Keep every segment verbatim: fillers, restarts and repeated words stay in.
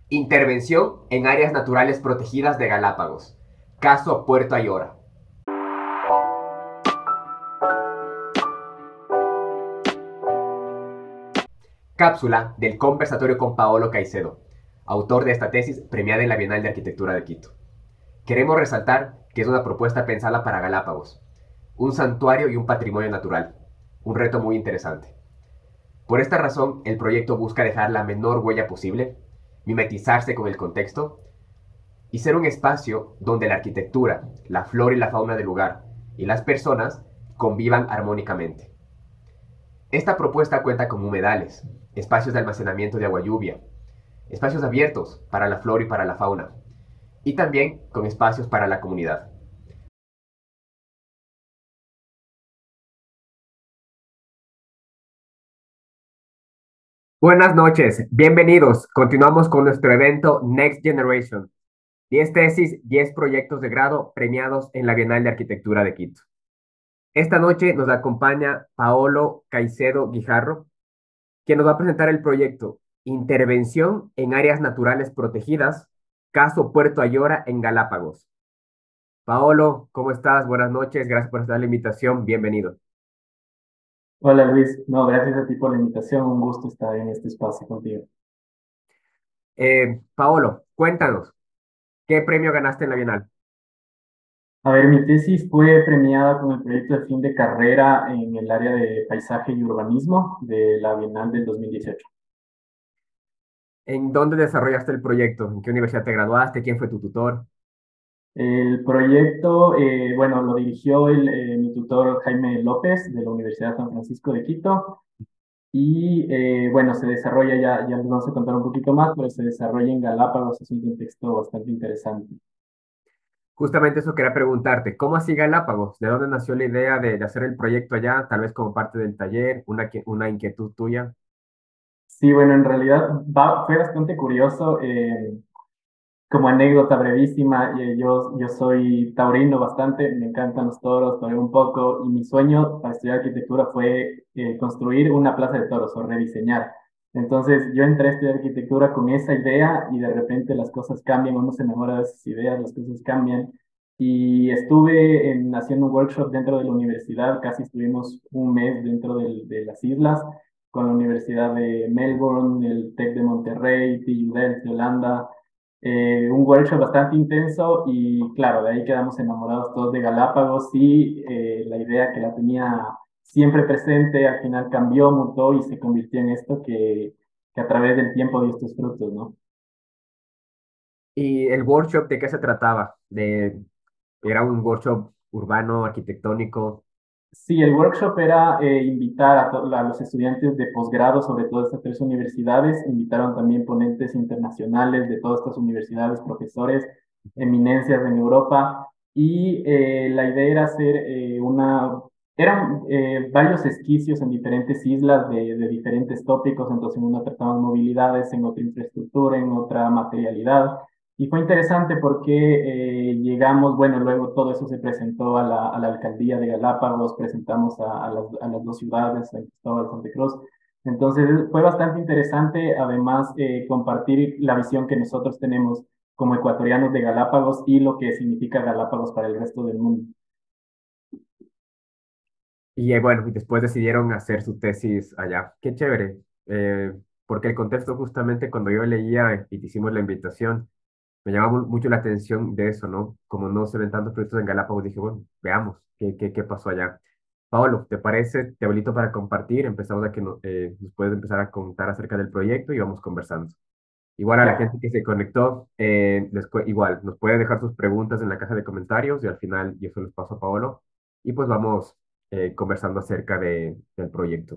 Intervención en áreas naturales protegidas de Galápagos. Caso Puerto Ayora. Cápsula del conversatorio con Paolo Caicedo, autor de esta tesis premiada en la Bienal de Arquitectura de Quito. Queremos resaltar que es una propuesta pensada para Galápagos, un santuario y un patrimonio natural, un reto muy interesante. Por esta razón, el proyecto busca dejar la menor huella posible, mimetizarse con el contexto y ser un espacio donde la arquitectura, la flora y la fauna del lugar y las personas convivan armónicamente. Esta propuesta cuenta con humedales, espacios de almacenamiento de agua lluvia, espacios abiertos para la flora y para la fauna, y también con espacios para la comunidad. Buenas noches, bienvenidos. Continuamos con nuestro evento Next Generation. diez tesis, diez proyectos de grado premiados en la Bienal de Arquitectura de Quito. Esta noche nos acompaña Paolo Caicedo Guijarro, quien nos va a presentar el proyecto Intervención en áreas naturales protegidas, caso Puerto Ayora en Galápagos. Paolo, ¿cómo estás? Buenas noches, gracias por aceptar la invitación, bienvenido. Hola Luis, no, gracias a ti por la invitación, un gusto estar en este espacio contigo. Eh, Paolo, cuéntanos, ¿qué premio ganaste en la Bienal? A ver, mi tesis fue premiada con el proyecto de fin de carrera en el área de paisaje y urbanismo de la Bienal del dos mil dieciocho. ¿En dónde desarrollaste el proyecto? ¿En qué universidad te graduaste? ¿Quién fue tu tutor? El proyecto, eh, bueno, lo dirigió el, eh, mi tutor Jaime López de la Universidad San Francisco de Quito y eh, bueno, se desarrolla, ya, ya les vamos a contar un poquito más, pero se desarrolla en Galápagos, es un contexto bastante interesante. Justamente eso quería preguntarte, ¿cómo así Galápagos? ¿De dónde nació la idea de, de hacer el proyecto allá? Tal vez como parte del taller, una, que- una inquietud tuya. Sí, bueno, en realidad va- fue bastante curioso. Eh, como anécdota brevísima, eh, yo, yo soy taurino bastante, me encantan los toros, toreo un poco, y mi sueño para estudiar arquitectura fue eh, construir una plaza de toros o rediseñar. Entonces yo entré a estudiar arquitectura con esa idea y de repente las cosas cambian, uno se enamora de esas ideas, las cosas cambian. Y estuve en, haciendo un workshop dentro de la universidad, casi estuvimos un mes dentro del- de las islas, con la Universidad de Melbourne, el TEC de Monterrey, T U Delft de Holanda, eh, un workshop bastante intenso y claro, de ahí quedamos enamorados todos de Galápagos y eh, la idea que la tenía siempre presente al final cambió, mutó y se convirtió en esto que, que a través del tiempo dio estos frutos, ¿no? ¿Y el workshop de qué se trataba? De, ¿era un workshop urbano, arquitectónico? Sí, el workshop era eh, invitar a, to- a los estudiantes de posgrado, sobre todo estas tres universidades, invitaron también ponentes internacionales de todas estas universidades, profesores, eminencias en Europa, y eh, la idea era hacer eh, una, eran eh, varios esquicios en diferentes islas de, de diferentes tópicos, entonces en una tratamos movilidades, en otra infraestructura, en otra materialidad, y fue interesante porque eh, llegamos, bueno, luego todo eso se presentó a la, a la alcaldía de Galápagos, presentamos a, a las, a las dos ciudades, San Cristóbal y Santa Cruz. Entonces fue bastante interesante, además, eh, compartir la visión que nosotros tenemos como ecuatorianos de Galápagos y lo que significa Galápagos para el resto del mundo. Y eh, bueno, y después decidieron hacer su tesis allá. Qué chévere, eh, porque el contexto justamente cuando yo leía y te hicimos la invitación, me llamaba mu- mucho la atención de eso, ¿no? Como no se ven tantos proyectos en Galápagos, dije, bueno, veamos qué, qué, qué pasó allá. Pablo, ¿te parece? Te habilito para compartir. Empezamos a que no- eh, nos puedes empezar a contar acerca del proyecto y vamos conversando. Igual a la Ya, gente que se conectó, eh, les cu- igual, nos puede dejar sus preguntas en la caja de comentarios y al final yo se los paso a Paolo y pues vamos eh, conversando acerca de, del proyecto.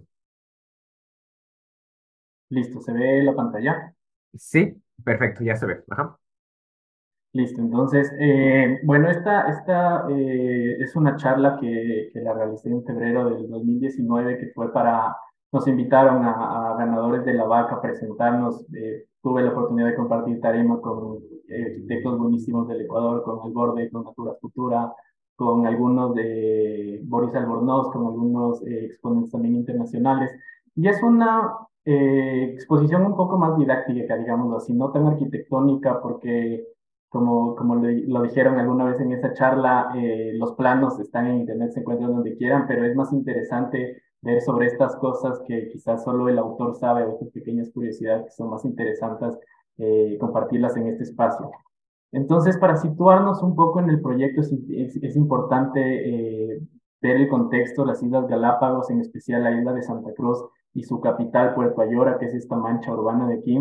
listo, se ve la pantalla. Sí, perfecto, ya se ve. Ajá. Listo, entonces, eh, bueno, esta, esta eh, es una charla que, que la realicé en febrero del dos mil diecinueve, que fue para, nos invitaron a, a ganadores de la vaca a presentarnos. Eh, tuve la oportunidad de compartir tarima con eh, arquitectos buenísimos del Ecuador, con El Borde, con Natura Futura, con algunos de Boris Albornoz, con algunos eh, exponentes también internacionales. Y es una eh, exposición un poco más didáctica, digámoslo así, no tan arquitectónica, porque como, como le- lo dijeron alguna vez en esa charla, eh, los planos están en internet, se encuentran donde quieran, pero es más interesante ver sobre estas cosas que quizás solo el autor sabe, o estas pequeñas curiosidades que son más interesantes, eh, compartirlas en este espacio. Entonces, para situarnos un poco en el proyecto, es, es- es importante eh, ver el contexto, las Islas Galápagos, en especial la isla de Santa Cruz y su capital, Puerto Ayora, que es esta mancha urbana de aquí.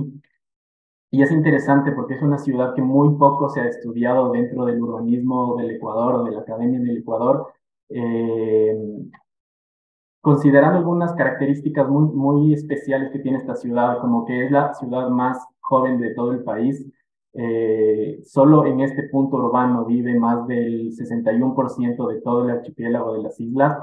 Y es interesante porque es una ciudad que muy poco se ha estudiado dentro del urbanismo del Ecuador o de la academia del Ecuador. Eh, Considerando algunas características muy, muy especiales que tiene esta ciudad, como que es la ciudad más joven de todo el país. Eh, solo en este punto urbano vive más del sesenta y uno por ciento de todo el archipiélago de las islas,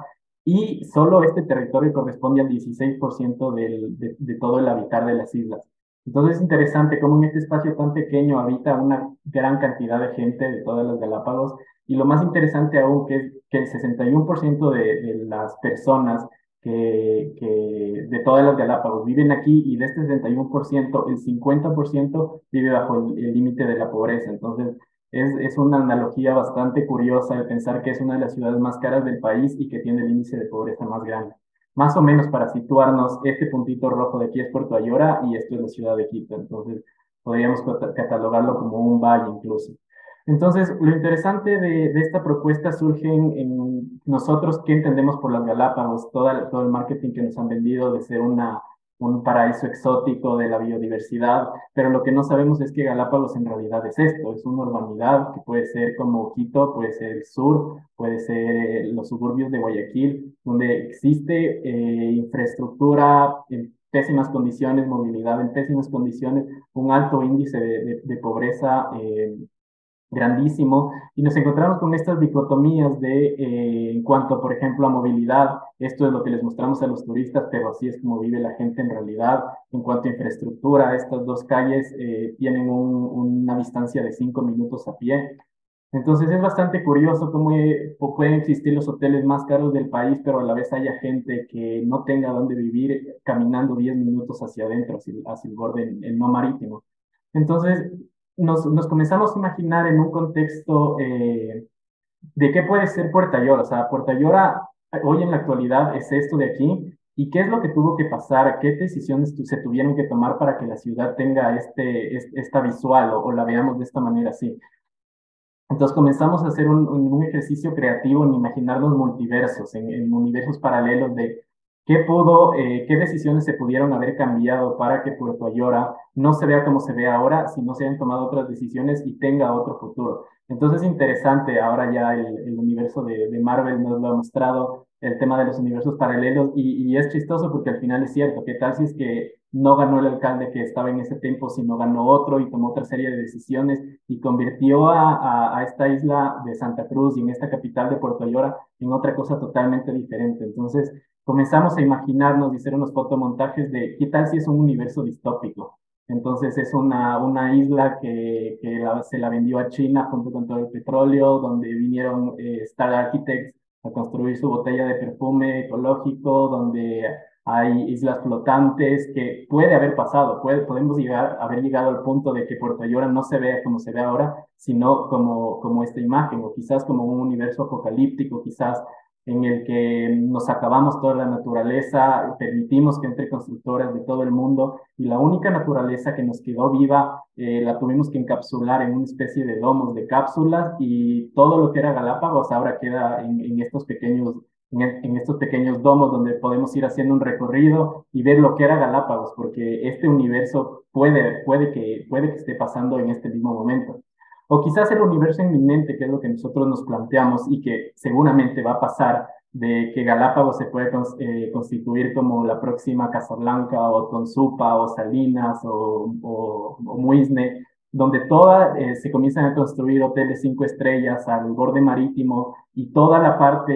y solo este territorio corresponde al dieciséis por ciento del, de, de todo el habitar de las islas. Entonces es interesante cómo en este espacio tan pequeño habita una gran cantidad de gente de todas las Galápagos, y lo más interesante aún que es que el sesenta y uno por ciento de, de las personas que, que de todas las Galápagos viven aquí, y de este sesenta y uno por ciento, el cincuenta por ciento vive bajo el el límite de la pobreza. Entonces, es, es una analogía bastante curiosa de pensar que es una de las ciudades más caras del país y que tiene el índice de pobreza más grande. Más o menos para situarnos, este puntito rojo de aquí es Puerto Ayora y esto es la ciudad de Quito. Entonces, podríamos catalogarlo como un valle incluso. Entonces, lo interesante de, de esta propuesta surge en, en nosotros, qué entendemos por las Galápagos, toda, todo el marketing que nos han vendido de ser una, un paraíso exótico de la biodiversidad, pero lo que no sabemos es que Galápagos en realidad es esto, es una urbanidad que puede ser como Quito, puede ser el sur, puede ser eh, los suburbios de Guayaquil, donde existe eh, infraestructura en pésimas condiciones, movilidad en pésimas condiciones, un alto índice de, de, de pobreza eh, grandísimo, y nos encontramos con estas dicotomías de, eh, en cuanto, por ejemplo, a movilidad. Esto es lo que les mostramos a los turistas, pero así es como vive la gente en realidad. En cuanto a infraestructura, estas dos calles eh, tienen un, una distancia de cinco minutos a pie. Entonces es bastante curioso cómo eh, pueden existir los hoteles más caros del país, pero a la vez haya gente que no tenga dónde vivir caminando diez minutos hacia adentro, hacia, hacia el borde el, el no marítimo. Entonces nos, nos comenzamos a imaginar en un contexto eh, de qué puede ser Puerto Ayora. O sea, Puerto Ayora hoy en la actualidad es esto de aquí, y qué es lo que tuvo que pasar, qué decisiones tu- se tuvieron que tomar para que la ciudad tenga este, es- esta visual, o, o la veamos de esta manera así. Entonces comenzamos a hacer un, un- un ejercicio creativo en imaginarnos multiversos, en, en universos paralelos de qué pudo, eh, qué decisiones se pudieron haber cambiado para que Puerto Ayora no se vea como se ve ahora, si no se hayan tomado otras decisiones y tenga otro futuro. Entonces es interesante, ahora ya el, el universo de, de Marvel nos lo ha mostrado, el tema de los universos paralelos, y, y es chistoso porque al final es cierto, ¿qué tal si es que no ganó el alcalde que estaba en ese tiempo, sino ganó otro y tomó otra serie de decisiones y convirtió a, a, a esta isla de Santa Cruz y en esta capital de Puerto Ayora en otra cosa totalmente diferente? Entonces comenzamos a imaginarnos y hacer unos fotomontajes de qué tal si es un universo distópico. Entonces es una, una isla que, que la- se la vendió a China junto con todo el petróleo, donde vinieron eh, Star Architects a construir su botella de perfume ecológico, donde hay islas flotantes, que puede haber pasado, puede, podemos llegar, haber llegado al punto de que Puerto Ayora no se vea como se ve ahora, sino como, como esta imagen, o quizás como un universo apocalíptico, quizás en el que nos acabamos toda la naturaleza, permitimos que entre constructoras de todo el mundo, y la única naturaleza que nos quedó viva eh, la tuvimos que encapsular en una especie de domos, de cápsulas, y todo lo que era Galápagos ahora queda en, en estos pequeños en, en, estos pequeños domos donde podemos ir haciendo un recorrido y ver lo que era Galápagos, porque este universo puede, puede, que, puede que esté pasando en este mismo momento. O quizás el universo inminente, que es lo que nosotros nos planteamos y que seguramente va a pasar, de que Galápagos se puede cons eh, constituir como la próxima Casablanca o Tonsupa o Salinas o, o, o Muisne, donde toda, eh, se comienzan a construir hoteles cinco estrellas al borde marítimo, y toda la parte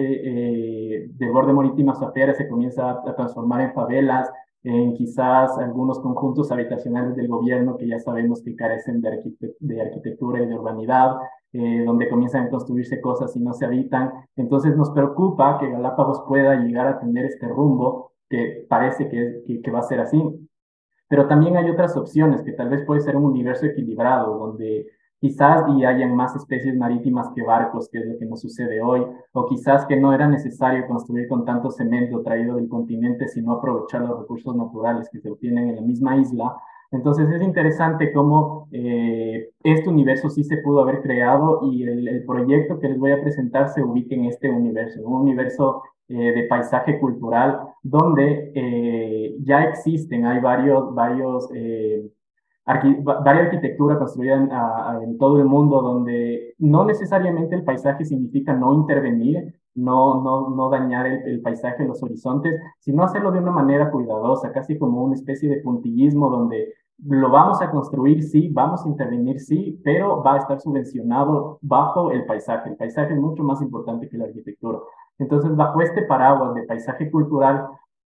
eh, del borde marítimo azuafera se comienza a, a transformar en favelas, en quizás algunos conjuntos habitacionales del gobierno que ya sabemos que carecen de, arquite de arquitectura y de urbanidad, eh, donde comienzan a construirse cosas y no se habitan. Entonces nos preocupa que Galápagos pueda llegar a tener este rumbo que parece que, que, que va a ser así. Pero también hay otras opciones, que tal vez puede ser un universo equilibrado, donde quizás y hayan más especies marítimas que barcos, que es lo que nos sucede hoy, o quizás que no era necesario construir con tanto cemento traído del continente, sino aprovechar los recursos naturales que se obtienen en la misma isla. Entonces es interesante cómo eh, este universo sí se pudo haber creado y el, el proyecto que les voy a presentar se ubica en este universo, un universo eh, de paisaje cultural donde eh, ya existen, hay varios, varios eh, arqui varias arquitectura construida en, a, a, en todo el mundo, donde no necesariamente el paisaje significa no intervenir, no, no, no dañar el, el paisaje, los horizontes, sino hacerlo de una manera cuidadosa, casi como una especie de puntillismo donde lo vamos a construir, sí, vamos a intervenir, sí, pero va a estar subvencionado bajo el paisaje. El paisaje es mucho más importante que la arquitectura. Entonces, bajo este paraguas de paisaje cultural,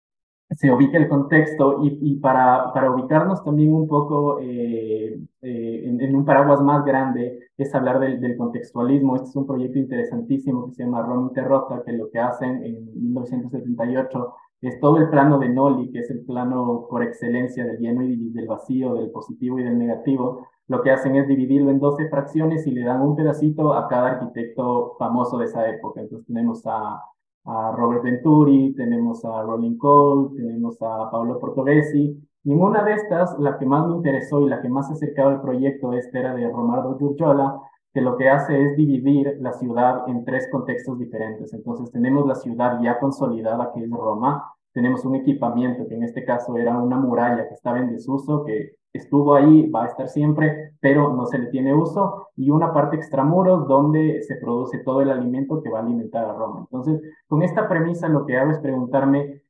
se ubica el contexto y, y para, para ubicarnos también un poco eh, eh, en, en, un paraguas más grande es hablar del, del, contextualismo. Este es un proyecto interesantísimo que se llama Roma Interrota, que lo que hacen en mil novecientos setenta y ocho es todo el plano de Nolli, que es el plano por excelencia del lleno y del vacío, del positivo y del negativo. Lo que hacen es dividirlo en doce fracciones y le dan un pedacito a cada arquitecto famoso de esa época. Entonces tenemos a a Robert Venturi, tenemos a Rolling Cole, tenemos a Paolo Portovesi, y en una de estas, la que más me interesó y la que más se acercaba al proyecto, esta era de Romardo Giurgiola, que lo que hace es dividir la ciudad en tres contextos diferentes. Entonces tenemos la ciudad ya consolidada, que es Roma, tenemos un equipamiento, que en este caso era una muralla que estaba en desuso, que estuvo ahí, va a estar siempre, pero no se le tiene uso, y una parte extramuros donde se produce todo el alimento que va a alimentar a Roma. Entonces, con esta premisa lo que hago es preguntarme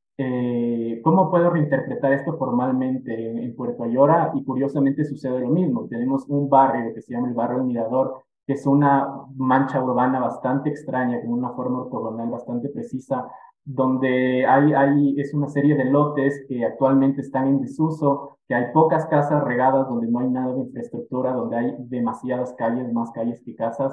eh, cómo puedo reinterpretar esto formalmente en, en Puerto Ayora, y curiosamente sucede lo mismo. Tenemos un barrio que se llama el Barrio del Mirador, que es una mancha urbana bastante extraña, con una forma ortogonal bastante precisa, donde hay, hay, es una serie de lotes que actualmente están en desuso, que hay pocas casas regadas, donde no hay nada de infraestructura, donde hay demasiadas calles, más calles que casas,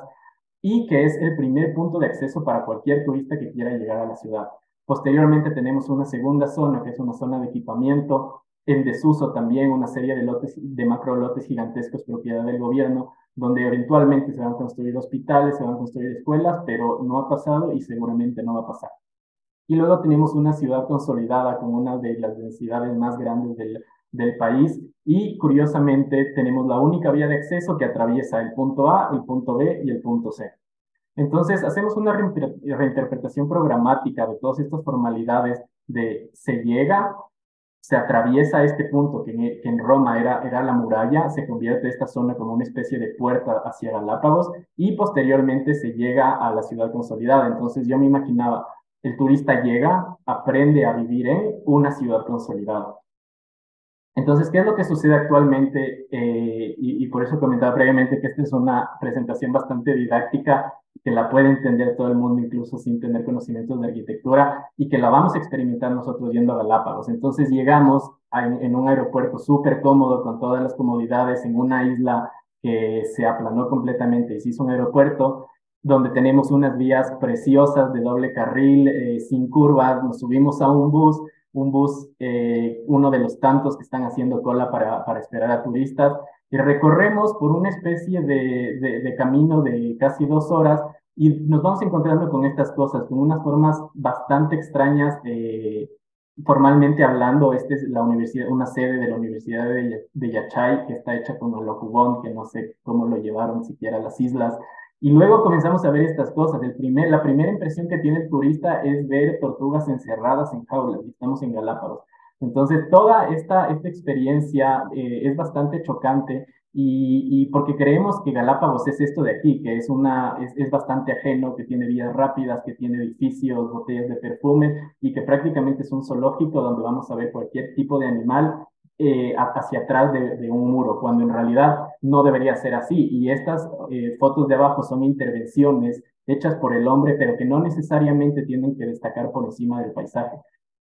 y que es el primer punto de acceso para cualquier turista que quiera llegar a la ciudad. Posteriormente tenemos una segunda zona, que es una zona de equipamiento, en desuso también, una serie de lotes, de macro lotes gigantescos propiedad del gobierno, donde eventualmente se van a construir hospitales, se van a construir escuelas, pero no ha pasado y seguramente no va a pasar. Y luego tenemos una ciudad consolidada con una de las densidades más grandes del, del país y curiosamente tenemos la única vía de acceso que atraviesa el punto A, el punto B y el punto C. Entonces hacemos una reinterpretación programática de todas estas formalidades de se llega, se atraviesa este punto que en, que en Roma era, era la muralla, se convierte esta zona como una especie de puerta hacia Galápagos y posteriormente se llega a la ciudad consolidada. Entonces yo me imaginaba, el turista llega, aprende a vivir en una ciudad consolidada. Entonces, ¿qué es lo que sucede actualmente? Eh, y, y por eso comentaba previamente que esta es una presentación bastante didáctica, que la puede entender todo el mundo, incluso sin tener conocimientos de arquitectura, y que la vamos a experimentar nosotros yendo a Galápagos. Entonces, llegamos a, en, en un aeropuerto súper cómodo, con todas las comodidades, en una isla que se aplanó completamente y se hizo un aeropuerto, donde tenemos unas vías preciosas de doble carril, eh, sin curvas, nos subimos a un bus, un bus, eh, uno de los tantos que están haciendo cola para, para esperar a turistas, y recorremos por una especie de, de, de camino de casi dos horas y nos vamos encontrando con estas cosas, con unas formas bastante extrañas, eh, formalmente hablando. Esta es la universidad, una sede de la Universidad de, de Yachay, que está hecha con el Ocubón, que no sé cómo lo llevaron siquiera a las islas. Y luego comenzamos a ver estas cosas. El primer, la primera impresión que tiene el turista es ver tortugas encerradas en jaulas, y estamos en Galápagos. Entonces, toda esta, esta experiencia eh, es bastante chocante y, y porque creemos que Galápagos es esto de aquí, que es, una, es, es bastante ajeno, que tiene vías rápidas, que tiene edificios, botellas de perfume y que prácticamente es un zoológico donde vamos a ver cualquier tipo de animal eh, hacia atrás de, de, un muro, cuando en realidad no debería ser así. Y estas eh, fotos de abajo son intervenciones hechas por el hombre, pero que no necesariamente tienen que destacar por encima del paisaje.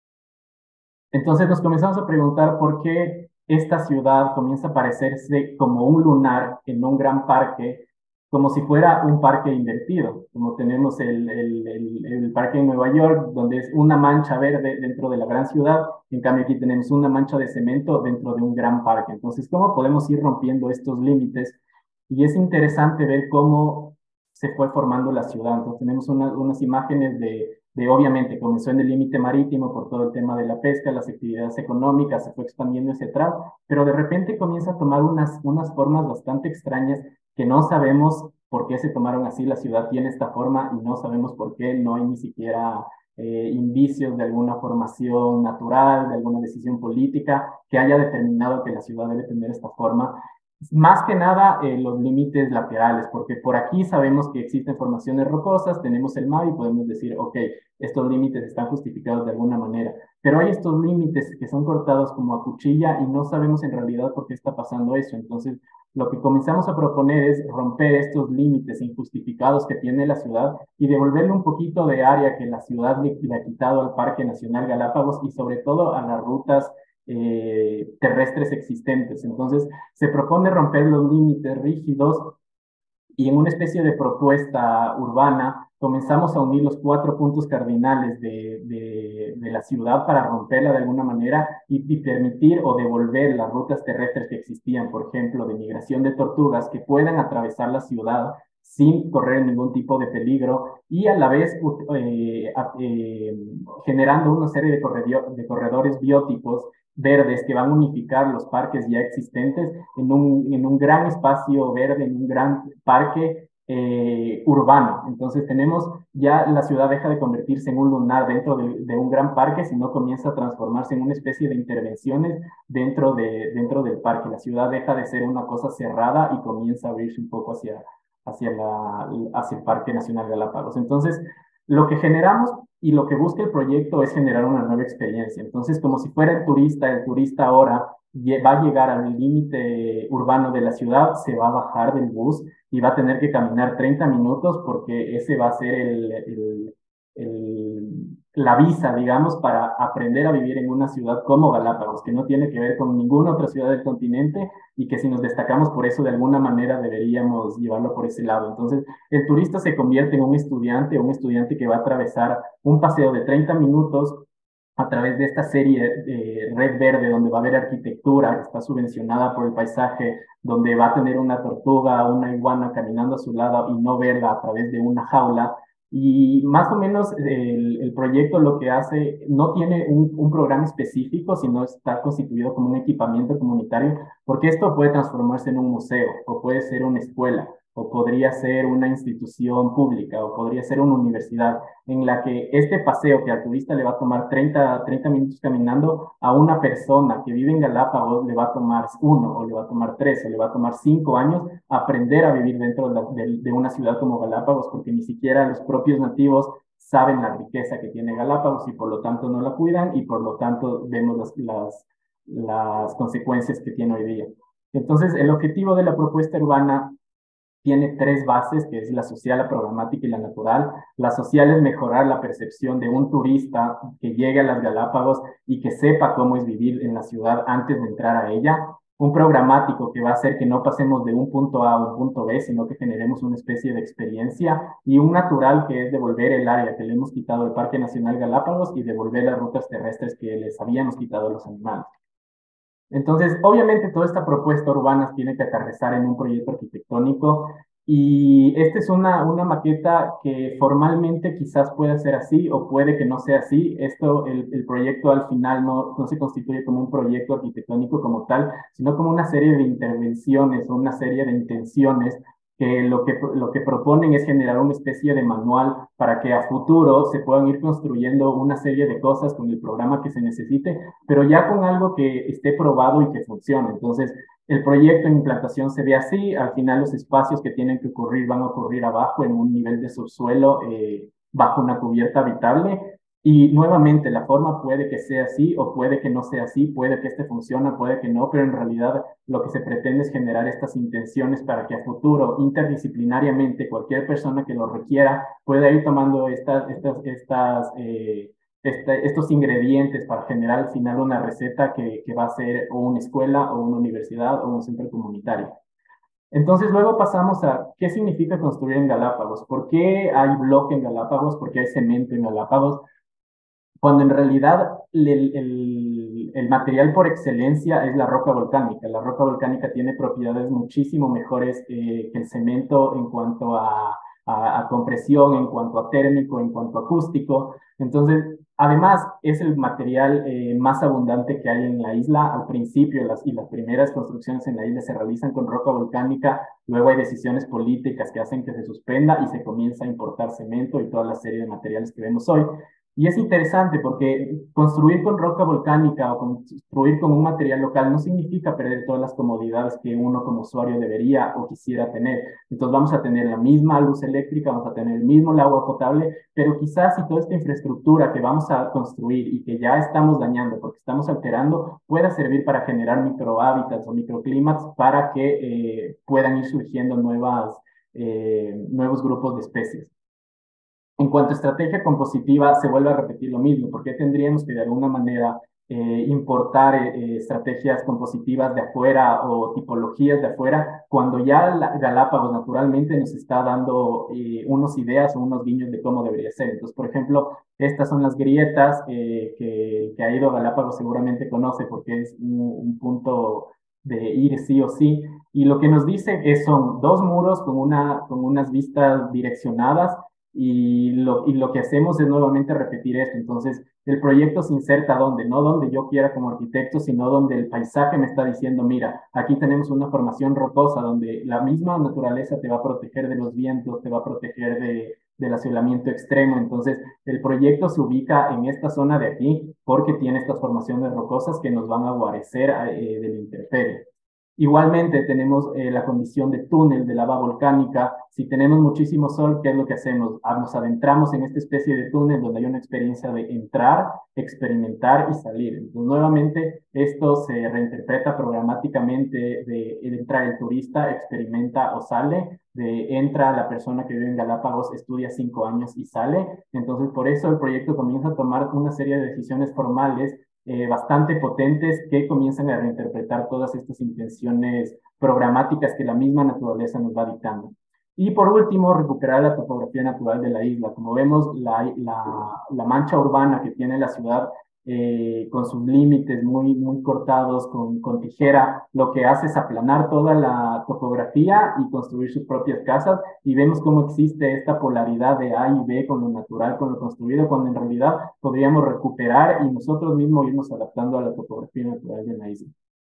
Entonces nos comenzamos a preguntar por qué esta ciudad comienza a parecerse como un lunar en un gran parque, como si fuera un parque invertido, como tenemos el, el, el, el parque en Nueva York, donde es una mancha verde dentro de la gran ciudad, en cambio aquí tenemos una mancha de cemento dentro de un gran parque. Entonces, ¿cómo podemos ir rompiendo estos límites? Y es interesante ver cómo se fue formando la ciudad. Entonces, tenemos una, unas imágenes de, de, obviamente, comenzó en el límite marítimo por todo el tema de la pesca, las actividades económicas, se fue expandiendo hacia atrás, pero de repente comienza a tomar unas, unas formas bastante extrañas que no sabemos por qué se tomaron así. La ciudad tiene esta forma y no sabemos por qué, no hay ni siquiera eh, indicios de alguna formación natural, de alguna decisión política que haya determinado que la ciudad debe tener esta forma. Más que nada eh, los límites laterales, porque por aquí sabemos que existen formaciones rocosas, tenemos el mar y podemos decir, ok, estos límites están justificados de alguna manera, pero hay estos límites que son cortados como a cuchilla y no sabemos en realidad por qué está pasando eso. Entonces, lo que comenzamos a proponer es romper estos límites injustificados que tiene la ciudad y devolverle un poquito de área que la ciudad le, le ha quitado al Parque Nacional Galápagos y sobre todo a las rutas eh, terrestres existentes. Entonces, se propone romper los límites rígidos y en una especie de propuesta urbana comenzamos a unir los cuatro puntos cardinales de, de, de la ciudad para romperla de alguna manera y, y, permitir o devolver las rutas terrestres que existían, por ejemplo, de migración de tortugas que puedan atravesar la ciudad sin correr ningún tipo de peligro y a la vez eh, eh, generando una serie de, corredio, de corredores bióticos verdes que van a unificar los parques ya existentes en un, en un gran espacio verde, en un gran parque eh, urbano. Entonces tenemos, ya la ciudad deja de convertirse en un lunar dentro de, de un gran parque, sino comienza a transformarse en una especie de intervenciones dentro, de, dentro del parque. La ciudad deja de ser una cosa cerrada y comienza a abrirse un poco hacia, hacia, la, hacia el Parque Nacional Galápagos. Entonces, lo que generamos y lo que busca el proyecto es generar una nueva experiencia. Entonces, como si fuera el turista, el turista ahora va a llegar al límite urbano de la ciudad, se va a bajar del bus y va a tener que caminar treinta minutos porque ese va a ser el, el, el, la visa, digamos, para aprender a vivir en una ciudad como Galápagos, que no tiene que ver con ninguna otra ciudad del continente y que si nos destacamos por eso, de alguna manera deberíamos llevarlo por ese lado. Entonces, el turista se convierte en un estudiante, un estudiante que va a atravesar un paseo de treinta minutos a través de esta serie de Red Verde, donde va a haber arquitectura que está subvencionada por el paisaje, donde va a tener una tortuga, una iguana caminando a su lado y no verla a través de una jaula. Y más o menos el, el proyecto lo que hace no tiene un, un programa específico, sino está constituido como un equipamiento comunitario, porque esto puede transformarse en un museo o puede ser una escuela o podría ser una institución pública o podría ser una universidad en la que este paseo que al turista le va a tomar treinta, treinta minutos caminando, a una persona que vive en Galápagos le va a tomar uno o le va a tomar tres o le va a tomar cinco años aprender a vivir dentro de, la, de, de una ciudad como Galápagos, porque ni siquiera los propios nativos saben la riqueza que tiene Galápagos y por lo tanto no la cuidan y por lo tanto vemos las, las, las consecuencias que tiene hoy día. Entonces, el objetivo de la propuesta urbana tiene tres bases, que es la social, la programática y la natural. La social es mejorar la percepción de un turista que llegue a las Galápagos y que sepa cómo es vivir en la ciudad antes de entrar a ella. Un programático que va a hacer que no pasemos de un punto A a un punto B, sino que generemos una especie de experiencia. Y un natural que es devolver el área que le hemos quitado al Parque Nacional Galápagos y devolver las rutas terrestres que les habíamos quitado a los animales. Entonces, obviamente toda esta propuesta urbana tiene que aterrizar en un proyecto arquitectónico y esta es una, una maqueta que formalmente quizás pueda ser así o puede que no sea así. Esto, el, el proyecto al final no, no se constituye como un proyecto arquitectónico como tal, sino como una serie de intervenciones o una serie de intenciones que lo, que lo que proponen es generar una especie de manual para que a futuro se puedan ir construyendo una serie de cosas con el programa que se necesite, pero ya con algo que esté probado y que funcione. Entonces, el proyecto en implantación se ve así, al final los espacios que tienen que ocurrir van a ocurrir abajo en un nivel de subsuelo, eh, bajo una cubierta habitable, y nuevamente, la forma puede que sea así o puede que no sea así, puede que este funcione, puede que no, pero en realidad lo que se pretende es generar estas intenciones para que a futuro, interdisciplinariamente, cualquier persona que lo requiera pueda ir tomando estas, estas, estas, eh, este, estos ingredientes para generar al final una receta que, que va a ser o una escuela o una universidad o un centro comunitario. Entonces luego pasamos a qué significa construir en Galápagos, por qué hay bloque en Galápagos, por qué hay cemento en Galápagos, cuando en realidad el, el, el material por excelencia es la roca volcánica. La roca volcánica tiene propiedades muchísimo mejores eh, que el cemento en cuanto a, a, a compresión, en cuanto a térmico, en cuanto a acústico. Entonces, además, es el material eh, más abundante que hay en la isla. Al principio, las, y las primeras construcciones en la isla se realizan con roca volcánica. Luego hay decisiones políticas que hacen que se suspenda y se comienza a importar cemento y toda la serie de materiales que vemos hoy. Y es interesante porque construir con roca volcánica o construir con un material local no significa perder todas las comodidades que uno como usuario debería o quisiera tener. Entonces vamos a tener la misma luz eléctrica, vamos a tener el mismo agua potable, pero quizás si toda esta infraestructura que vamos a construir y que ya estamos dañando porque estamos alterando pueda servir para generar microhábitats o microclimas para que eh, puedan ir surgiendo nuevas, eh, nuevos grupos de especies. En cuanto a estrategia compositiva, se vuelve a repetir lo mismo, porque tendríamos que de alguna manera eh, importar eh, estrategias compositivas de afuera o tipologías de afuera, cuando ya la, Galápagos naturalmente nos está dando eh, unas ideas o unos guiños de cómo debería ser. Entonces, por ejemplo, estas son las grietas eh, que, que ha ido a Galápagos seguramente conoce, porque es un, un punto de ir sí o sí. Y lo que nos dice es, son dos muros con, una, con unas vistas direccionadas y lo, y lo que hacemos es nuevamente repetir esto. Entonces, el proyecto se inserta donde, no donde yo quiera como arquitecto, sino donde el paisaje me está diciendo, mira, aquí tenemos una formación rocosa donde la misma naturaleza te va a proteger de los vientos, te va a proteger de, del asolamiento extremo. Entonces, el proyecto se ubica en esta zona de aquí porque tiene estas formaciones rocosas que nos van a guarecer eh, del intemperie. Igualmente tenemos eh, la condición de túnel de lava volcánica. Si tenemos muchísimo sol, ¿qué es lo que hacemos? Ah, nos adentramos en esta especie de túnel donde hay una experiencia de entrar, experimentar y salir. Entonces, nuevamente, esto se reinterpreta programáticamente de, de entrar el turista, experimenta o sale, de entra la persona que vive en Galápagos, estudia cinco años y sale. Entonces, por eso el proyecto comienza a tomar una serie de decisiones formales eh, bastante potentes que comienzan a reinterpretar todas estas intenciones programáticas que la misma naturaleza nos va dictando. Y por último, recuperar la topografía natural de la isla. Como vemos, la, la, la mancha urbana que tiene la ciudad eh, con sus límites muy, muy cortados con, con tijera, lo que hace es aplanar toda la topografía y construir sus propias casas. Y vemos cómo existe esta polaridad de A y B con lo natural, con lo construido, cuando en realidad podríamos recuperar y nosotros mismos irnos adaptando a la topografía natural de la isla.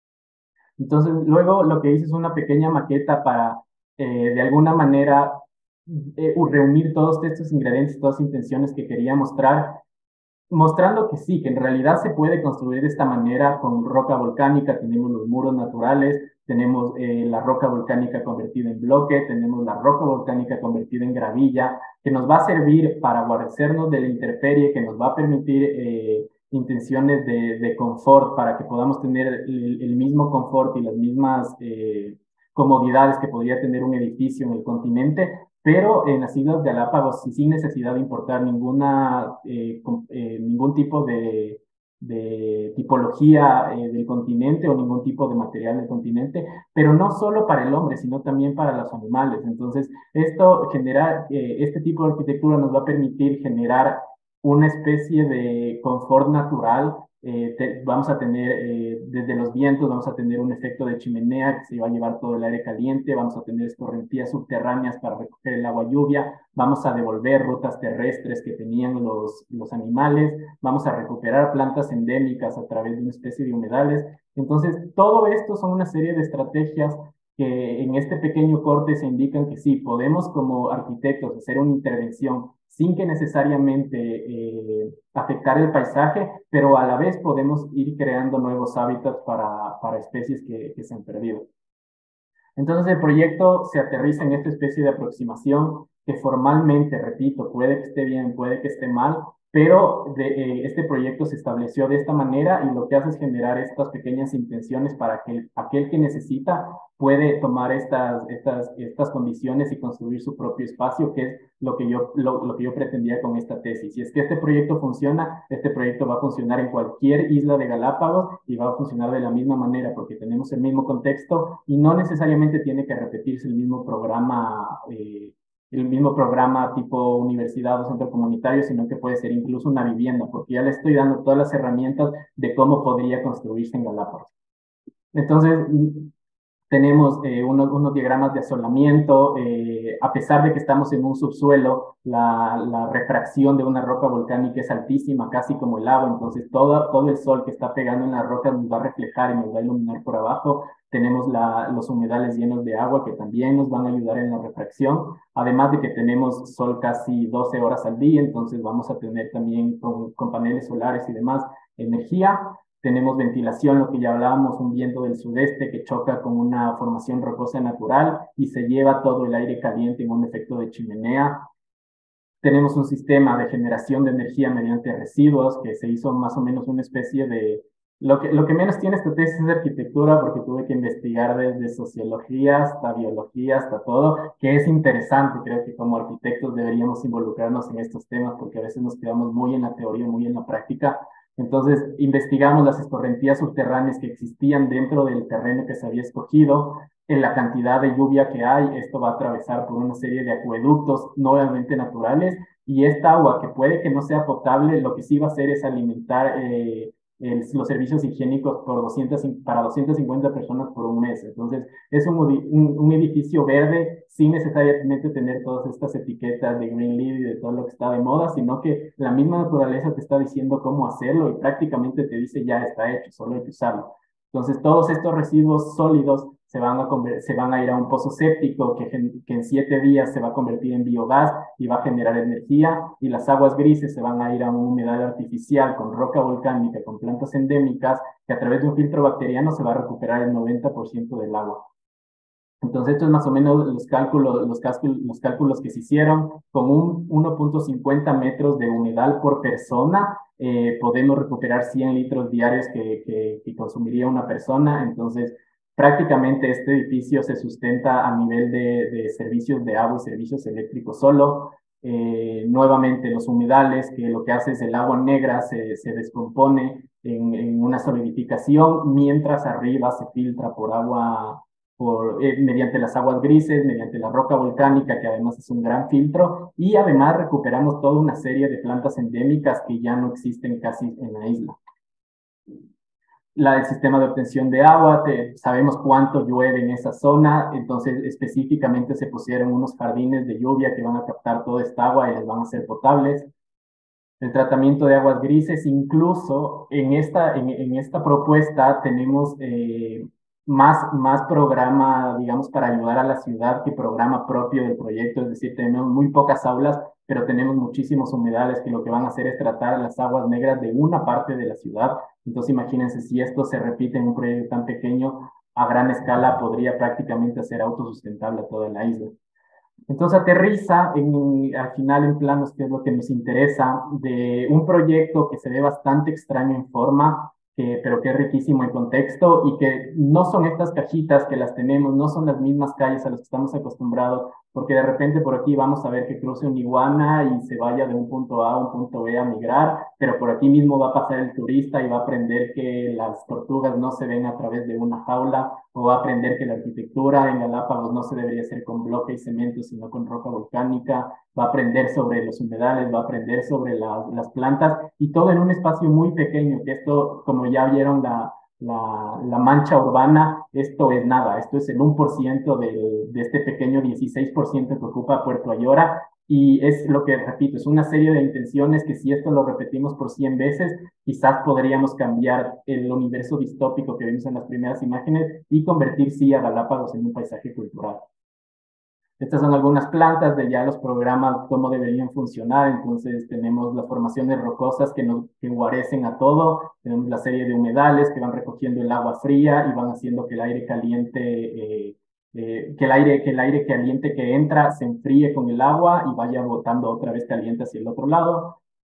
Entonces, luego lo que hice es una pequeña maqueta para, eh, de alguna manera, eh, reunir todos estos ingredientes, todas las intenciones que quería mostrar, mostrando que sí, que en realidad se puede construir de esta manera con roca volcánica. Tenemos los muros naturales, tenemos eh, la roca volcánica convertida en bloque, tenemos la roca volcánica convertida en gravilla, que nos va a servir para guarecernos de la intemperie, que nos va a permitir eh, intenciones de, de confort para que podamos tener el, el mismo confort y las mismas eh, comodidades que podría tener un edificio en el continente, pero en las Islas Galápagos y sin necesidad de importar ninguna, eh, eh, ningún tipo de, de tipología eh, del continente o ningún tipo de material del continente, pero no solo para el hombre, sino también para los animales. Entonces, esto genera, eh, este tipo de arquitectura nos va a permitir generar una especie de confort natural. Eh, te, vamos a tener eh, desde los vientos, vamos a tener un efecto de chimenea que se va a llevar todo el aire caliente, vamos a tener escorrentías subterráneas para recoger el agua lluvia, vamos a devolver rutas terrestres que tenían los, los animales, vamos a recuperar plantas endémicas a través de una especie de humedales. Entonces, todo esto son una serie de estrategias que en este pequeño corte se indican que sí, podemos como arquitectos hacer una intervención sin que necesariamente eh, afectar el paisaje, pero a la vez podemos ir creando nuevos hábitats para, para especies que, que se han perdido. Entonces el proyecto se aterriza en esta especie de aproximación que formalmente, repito, puede que esté bien, puede que esté mal, pero de, eh, este proyecto se estableció de esta manera y lo que hace es generar estas pequeñas intenciones para que aquel que necesita puede tomar estas, estas, estas condiciones y construir su propio espacio, que es lo que yo, lo, lo que yo pretendía con esta tesis. Si es que este proyecto funciona, este proyecto va a funcionar en cualquier isla de Galápagos y va a funcionar de la misma manera porque tenemos el mismo contexto y no necesariamente tiene que repetirse el mismo programa. Eh, el mismo programa tipo universidad o centro comunitario, sino que puede ser incluso una vivienda, porque ya le estoy dando todas las herramientas de cómo podría construirse en Galápagos. Entonces, tenemos eh, unos, unos diagramas de asolamiento, eh, a pesar de que estamos en un subsuelo, la, la refracción de una roca volcánica es altísima, casi como el agua, entonces todo, todo el sol que está pegando en la roca nos va a reflejar y nos va a iluminar por abajo. Tenemos la, los humedales llenos de agua que también nos van a ayudar en la refracción, además de que tenemos sol casi doce horas al día, entonces vamos a tener también con, con paneles solares y demás energía. Tenemos ventilación, lo que ya hablábamos, un viento del sudeste que choca con una formación rocosa natural y se lleva todo el aire caliente en un efecto de chimenea. Tenemos un sistema de generación de energía mediante residuos que se hizo más o menos una especie de... Lo que, lo que menos tiene esta tesis es de arquitectura porque tuve que investigar desde sociología hasta biología, hasta todo, que es interesante. Creo que como arquitectos deberíamos involucrarnos en estos temas porque a veces nos quedamos muy en la teoría, muy en la práctica. Entonces, investigamos las escorrentías subterráneas que existían dentro del terreno que se había escogido, en la cantidad de lluvia que hay. Esto va a atravesar por una serie de acueductos nuevamente naturales y esta agua que puede que no sea potable, lo que sí va a hacer es alimentar eh, el, los servicios higiénicos por doscientas, para doscientas cincuenta personas por un mes. Entonces, es un, un, un edificio verde sin necesariamente tener todas estas etiquetas de Green Leaf y de todo lo que está de moda, sino que la misma naturaleza te está diciendo cómo hacerlo y prácticamente te dice ya está hecho, solo hay que usarlo. Entonces, todos estos residuos sólidos se van a, se van a ir a un pozo séptico que, que en siete días se va a convertir en biogás y va a generar energía, y las aguas grises se van a ir a un humedal artificial con roca volcánica, con plantas endémicas, que a través de un filtro bacteriano se va a recuperar el noventa por ciento del agua. Entonces, esto es más o menos los cálculos, los cálculos, los cálculos que se hicieron. Con un uno punto cincuenta metros de humedal por persona, eh, podemos recuperar cien litros diarios que, que, que consumiría una persona. Entonces, prácticamente este edificio se sustenta a nivel de, de servicios de agua y servicios eléctricos solo. Eh, nuevamente, los humedales, que lo que hace es el agua negra se, se descompone en, en una solidificación, mientras arriba se filtra por agua por, eh, mediante las aguas grises, mediante la roca volcánica, que además es un gran filtro, y además recuperamos toda una serie de plantas endémicas que ya no existen casi en la isla. La, el sistema de obtención de agua, te, sabemos cuánto llueve en esa zona, entonces específicamente se pusieron unos jardines de lluvia que van a captar toda esta agua y les van a ser potables. El tratamiento de aguas grises, incluso en esta, en, en esta propuesta tenemos eh, más, más programa, digamos, para ayudar a la ciudad que programa propio del proyecto, es decir, tenemos muy pocas aulas, pero tenemos muchísimos humedales que lo que van a hacer es tratar las aguas negras de una parte de la ciudad. Entonces, imagínense, si esto se repite en un proyecto tan pequeño, a gran escala podría prácticamente hacer autosustentable a toda la isla. Entonces aterriza en, al final en planos, que es lo que nos interesa, de un proyecto que se ve bastante extraño en forma, que, pero que es riquísimo en contexto y que no son estas cajitas que las tenemos, no son las mismas calles a las que estamos acostumbrados, porque de repente por aquí vamos a ver que cruce un iguana y se vaya de un punto A a un punto B a migrar, pero por aquí mismo va a pasar el turista y va a aprender que las tortugas no se ven a través de una jaula, o va a aprender que la arquitectura en Galápagos no se debería hacer con bloque y cemento, sino con roca volcánica, va a aprender sobre los humedales, va a aprender sobre la, las plantas, y todo en un espacio muy pequeño, que esto, como ya vieron la, la, la mancha urbana, esto es nada, esto es el uno por ciento del, de este pequeño dieciséis por ciento que ocupa Puerto Ayora, y es lo que repito, es una serie de intenciones que si esto lo repetimos por cien veces, quizás podríamos cambiar el universo distópico que vimos en las primeras imágenes y convertir sí a Galápagos en un paisaje cultural. Estas son algunas plantas de ya los programas, cómo deberían funcionar. Entonces tenemos las formaciones rocosas que, nos, que guarecen a todo, tenemos la serie de humedales que van recogiendo el agua fría y van haciendo que el aire caliente, eh, eh, que, el aire, que el aire caliente que entra se enfríe con el agua y vaya botando otra vez caliente hacia el otro lado.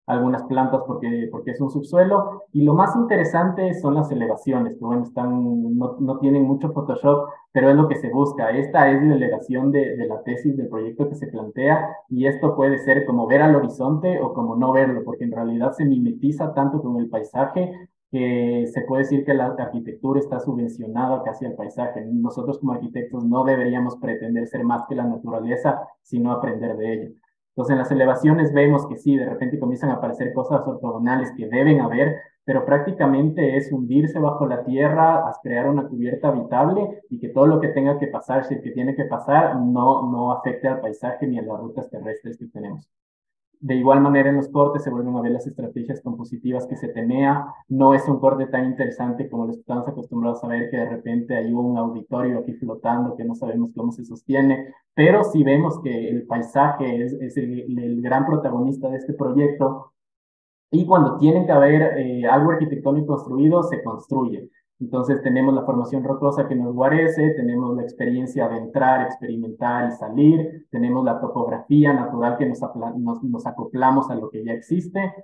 algunas plantas porque, porque es un subsuelo. Y lo más interesante son las elevaciones, que bueno, están, no, no tienen mucho Photoshop, pero es lo que se busca. Esta es la elevación de, de la tesis del proyecto que se plantea y esto puede ser como ver al horizonte o como no verlo, porque en realidad se mimetiza tanto con el paisaje que se puede decir que la arquitectura está subvencionada casi al paisaje. Nosotros como arquitectos no deberíamos pretender ser más que la naturaleza, sino aprender de ella. Entonces, en las elevaciones vemos que sí, de repente comienzan a aparecer cosas ortogonales que deben haber, pero prácticamente es hundirse bajo la tierra, a crear una cubierta habitable y que todo lo que tenga que pasar, si el que tiene que pasar, no, no afecte al paisaje ni a las rutas terrestres que tenemos. De igual manera, en los cortes se vuelven a ver las estrategias compositivas que se tenía. No es un corte tan interesante como los que estamos acostumbrados a ver, que de repente hay un auditorio aquí flotando que no sabemos cómo se sostiene, pero sí vemos que el paisaje es, es el, el gran protagonista de este proyecto y cuando tiene que haber eh, algo arquitectónico construido, se construye. Entonces tenemos la formación rocosa que nos guarece, tenemos la experiencia de entrar, experimentar y salir, tenemos la topografía natural que nos, nos, nos acoplamos a lo que ya existe.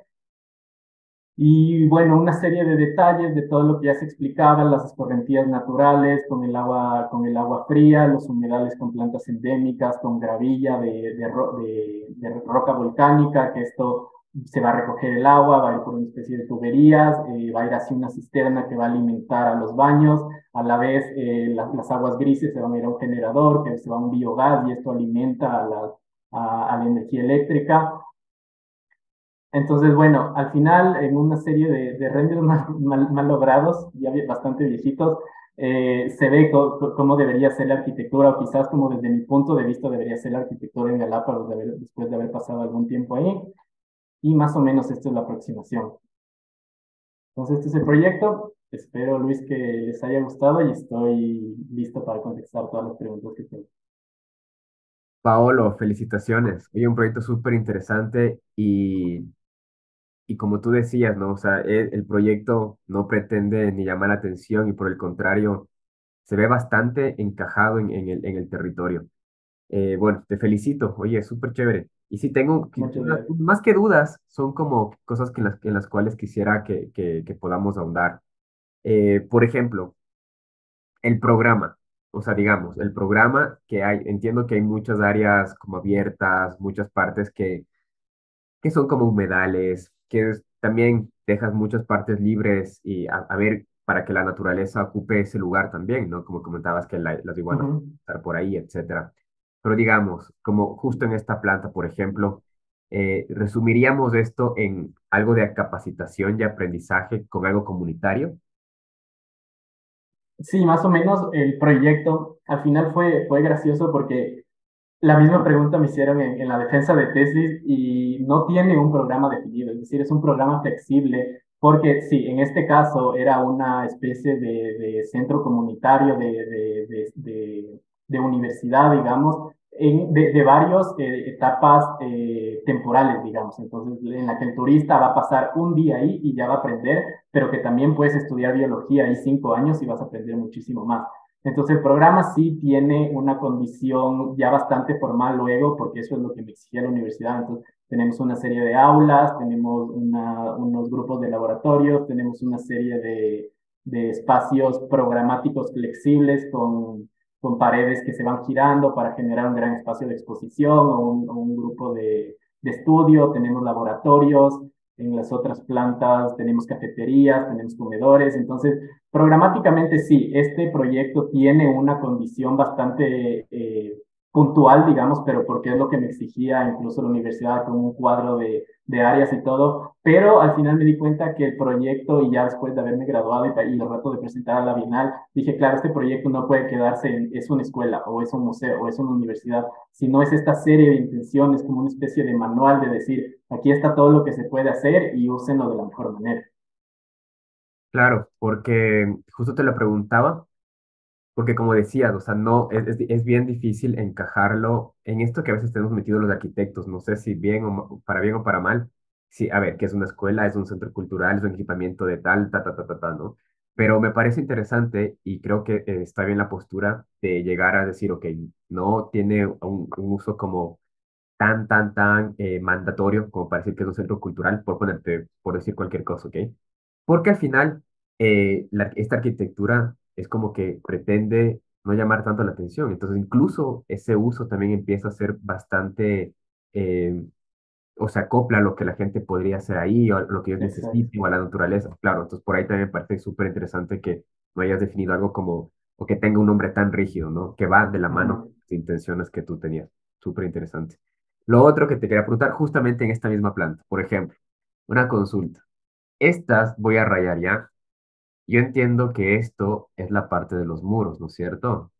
Y bueno, una serie de detalles de todo lo que ya se explicaba, las escorrentías naturales con el agua, con el agua fría, los humedales con plantas endémicas, con gravilla de, de, ro de, de roca volcánica, que esto se va a recoger el agua, va a ir por una especie de tuberías, eh, va a ir hacia una cisterna que va a alimentar a los baños, a la vez eh, la, las aguas grises se van a ir a un generador, que se va a un biogás y esto alimenta a la, a, a la energía eléctrica. Entonces, bueno, al final, en una serie de, de renders mal, mal, mal logrados, ya bastante viejitos, eh, se ve co co cómo debería ser la arquitectura, o quizás como desde mi punto de vista debería ser la arquitectura en Galápagos de haber, después de haber pasado algún tiempo ahí. Y más o menos esto es la aproximación. Entonces, este es el proyecto. Espero, Luis, que les haya gustado y estoy listo para contestar todas las preguntas que tengan. Paolo, felicitaciones. Oye, un proyecto súper interesante y, y como tú decías, ¿no? O sea, el, el proyecto no pretende ni llamar la atención y por el contrario, se ve bastante encajado en, en el, en el territorio. Eh, bueno, te felicito. Oye, súper chévere. Y sí, tengo que- Muchas unas- gracias. más que dudas, son como cosas que en las, en las cuales quisiera que, que, que podamos ahondar. Eh, por ejemplo, el programa. O sea, digamos, el programa que hay, entiendo que hay muchas áreas como abiertas, muchas partes que, que son como humedales, que es- también dejas muchas partes libres y a, a ver para que la naturaleza ocupe ese lugar también, ¿no? Como comentabas que la- las iguanas pueden Ujú. estar por ahí, etcétera. Pero digamos, como justo en esta planta, por ejemplo, eh, resumiríamos esto en algo de capacitación y aprendizaje con algo comunitario. Sí, más o menos el proyecto al final fue, fue gracioso porque la misma pregunta me hicieron en, en la defensa de tesis y no tiene un programa definido, es decir, es un programa flexible, porque sí, en este caso era una especie de, de centro comunitario de, de, de, de, de universidad, digamos, en, de, de varias eh, etapas eh, temporales, digamos. Entonces, en la que el turista va a pasar un día ahí y ya va a aprender, pero que también puedes estudiar biología ahí cinco años y vas a aprender muchísimo más. Entonces el programa sí tiene una condición ya bastante formal luego, porque eso es lo que me exigía la universidad. Entonces tenemos una serie de aulas, tenemos una, unos grupos de laboratorios, tenemos una serie de, de espacios programáticos flexibles con, con paredes que se van girando para generar un gran espacio de exposición o un, o un grupo de, de estudio, tenemos laboratorios, en las otras plantas tenemos cafeterías, tenemos comedores, entonces programáticamente sí, este proyecto tiene una condición bastante eh, puntual, digamos, pero porque es lo que me exigía incluso la universidad con un cuadro de, de áreas y todo, pero al final me di cuenta que el proyecto, y ya después de haberme graduado y, y el rato de presentar a la Bienal, dije, claro, este proyecto no puede quedarse en, es una escuela, o es un museo, o es una universidad, sino es esta serie de intenciones, como una especie de manual de decir, aquí está todo lo que se puede hacer y úsenlo de la mejor manera. Claro, porque justo te lo preguntaba. Porque como decías, o sea, no, es, es, es bien difícil encajarlo en esto que a veces tenemos metidos los arquitectos, no sé si bien o ma- para bien o para mal. Sí, a ver, que es una escuela, es un centro cultural, es un equipamiento de tal, ta, ta, ta, ta, ta, ¿no? Pero me parece interesante y creo que eh, está bien la postura de llegar a decir, ok, no tiene un, un uso como tan, tan, tan eh, mandatorio como para decir que es un centro cultural, por ponerte, por decir cualquier cosa, ¿ok? Porque al final, eh, la- esta arquitectura es como que pretende no llamar tanto la atención. Entonces, incluso ese uso también empieza a ser bastante, eh, o se acopla a lo que la gente podría hacer ahí, o a lo que ellos Exacto. necesiten, o a la naturaleza. Claro, entonces por ahí también me parece súper interesante que no hayas definido algo como, o que tenga un nombre tan rígido, ¿no? Que va de la mano con Ujú. las intenciones que tú tenías. Súper interesante. Lo otro que te quería preguntar, justamente en esta misma planta, por ejemplo, una consulta. Estas voy a rayar ya. Yo entiendo que esto es la parte de los muros, ¿no es cierto?